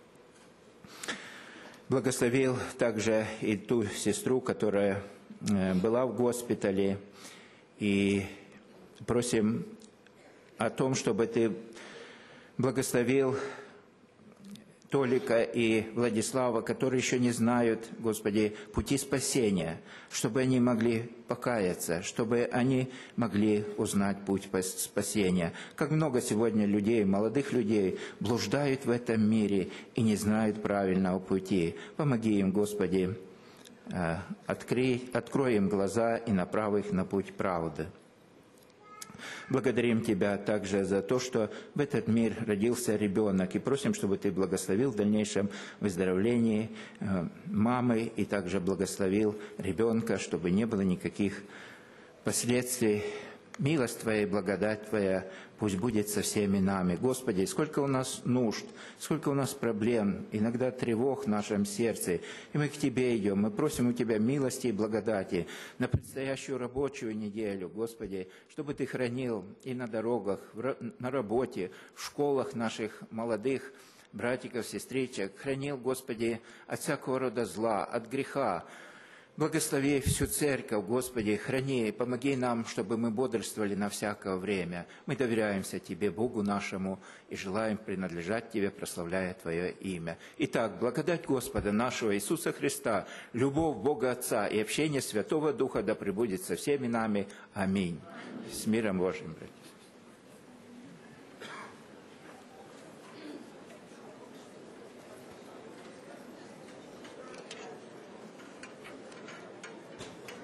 благословил также и ту сестру, которая была в госпитале, и просим о том, чтобы Ты благословил Толика и Владислава, которые еще не знают, Господи, пути спасения, чтобы они могли покаяться, чтобы они могли узнать путь спасения. Как много сегодня людей, молодых людей, блуждают в этом мире и не знают правильного пути. Помоги им, Господи, открой, открой им глаза и направь их на путь правды. Благодарим Тебя также за то, что в этот мир родился ребенок, и просим, чтобы Ты благословил в дальнейшем выздоровлении мамы, и также благословил ребенка, чтобы не было никаких последствий. Милость Твоя и благодать Твоя пусть будет со всеми нами. Господи, сколько у нас нужд, сколько у нас проблем, иногда тревог в нашем сердце, и мы к Тебе идем, мы просим у Тебя милости и благодати на предстоящую рабочую неделю, Господи, чтобы Ты хранил и на дорогах, на работе, в школах наших молодых братиков, сестричек, хранил, Господи, от всякого рода зла, от греха. Благослови всю церковь, Господи, храни, помоги нам, чтобы мы бодрствовали на всякое время. Мы доверяемся Тебе, Богу нашему, и желаем принадлежать Тебе, прославляя Твое имя. Итак, благодать Господа нашего Иисуса Христа, любовь Бога Отца и общение Святого Духа да пребудет со всеми нами. Аминь. С миром Божьим, братья.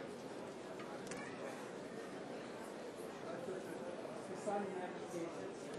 Писание, наверное,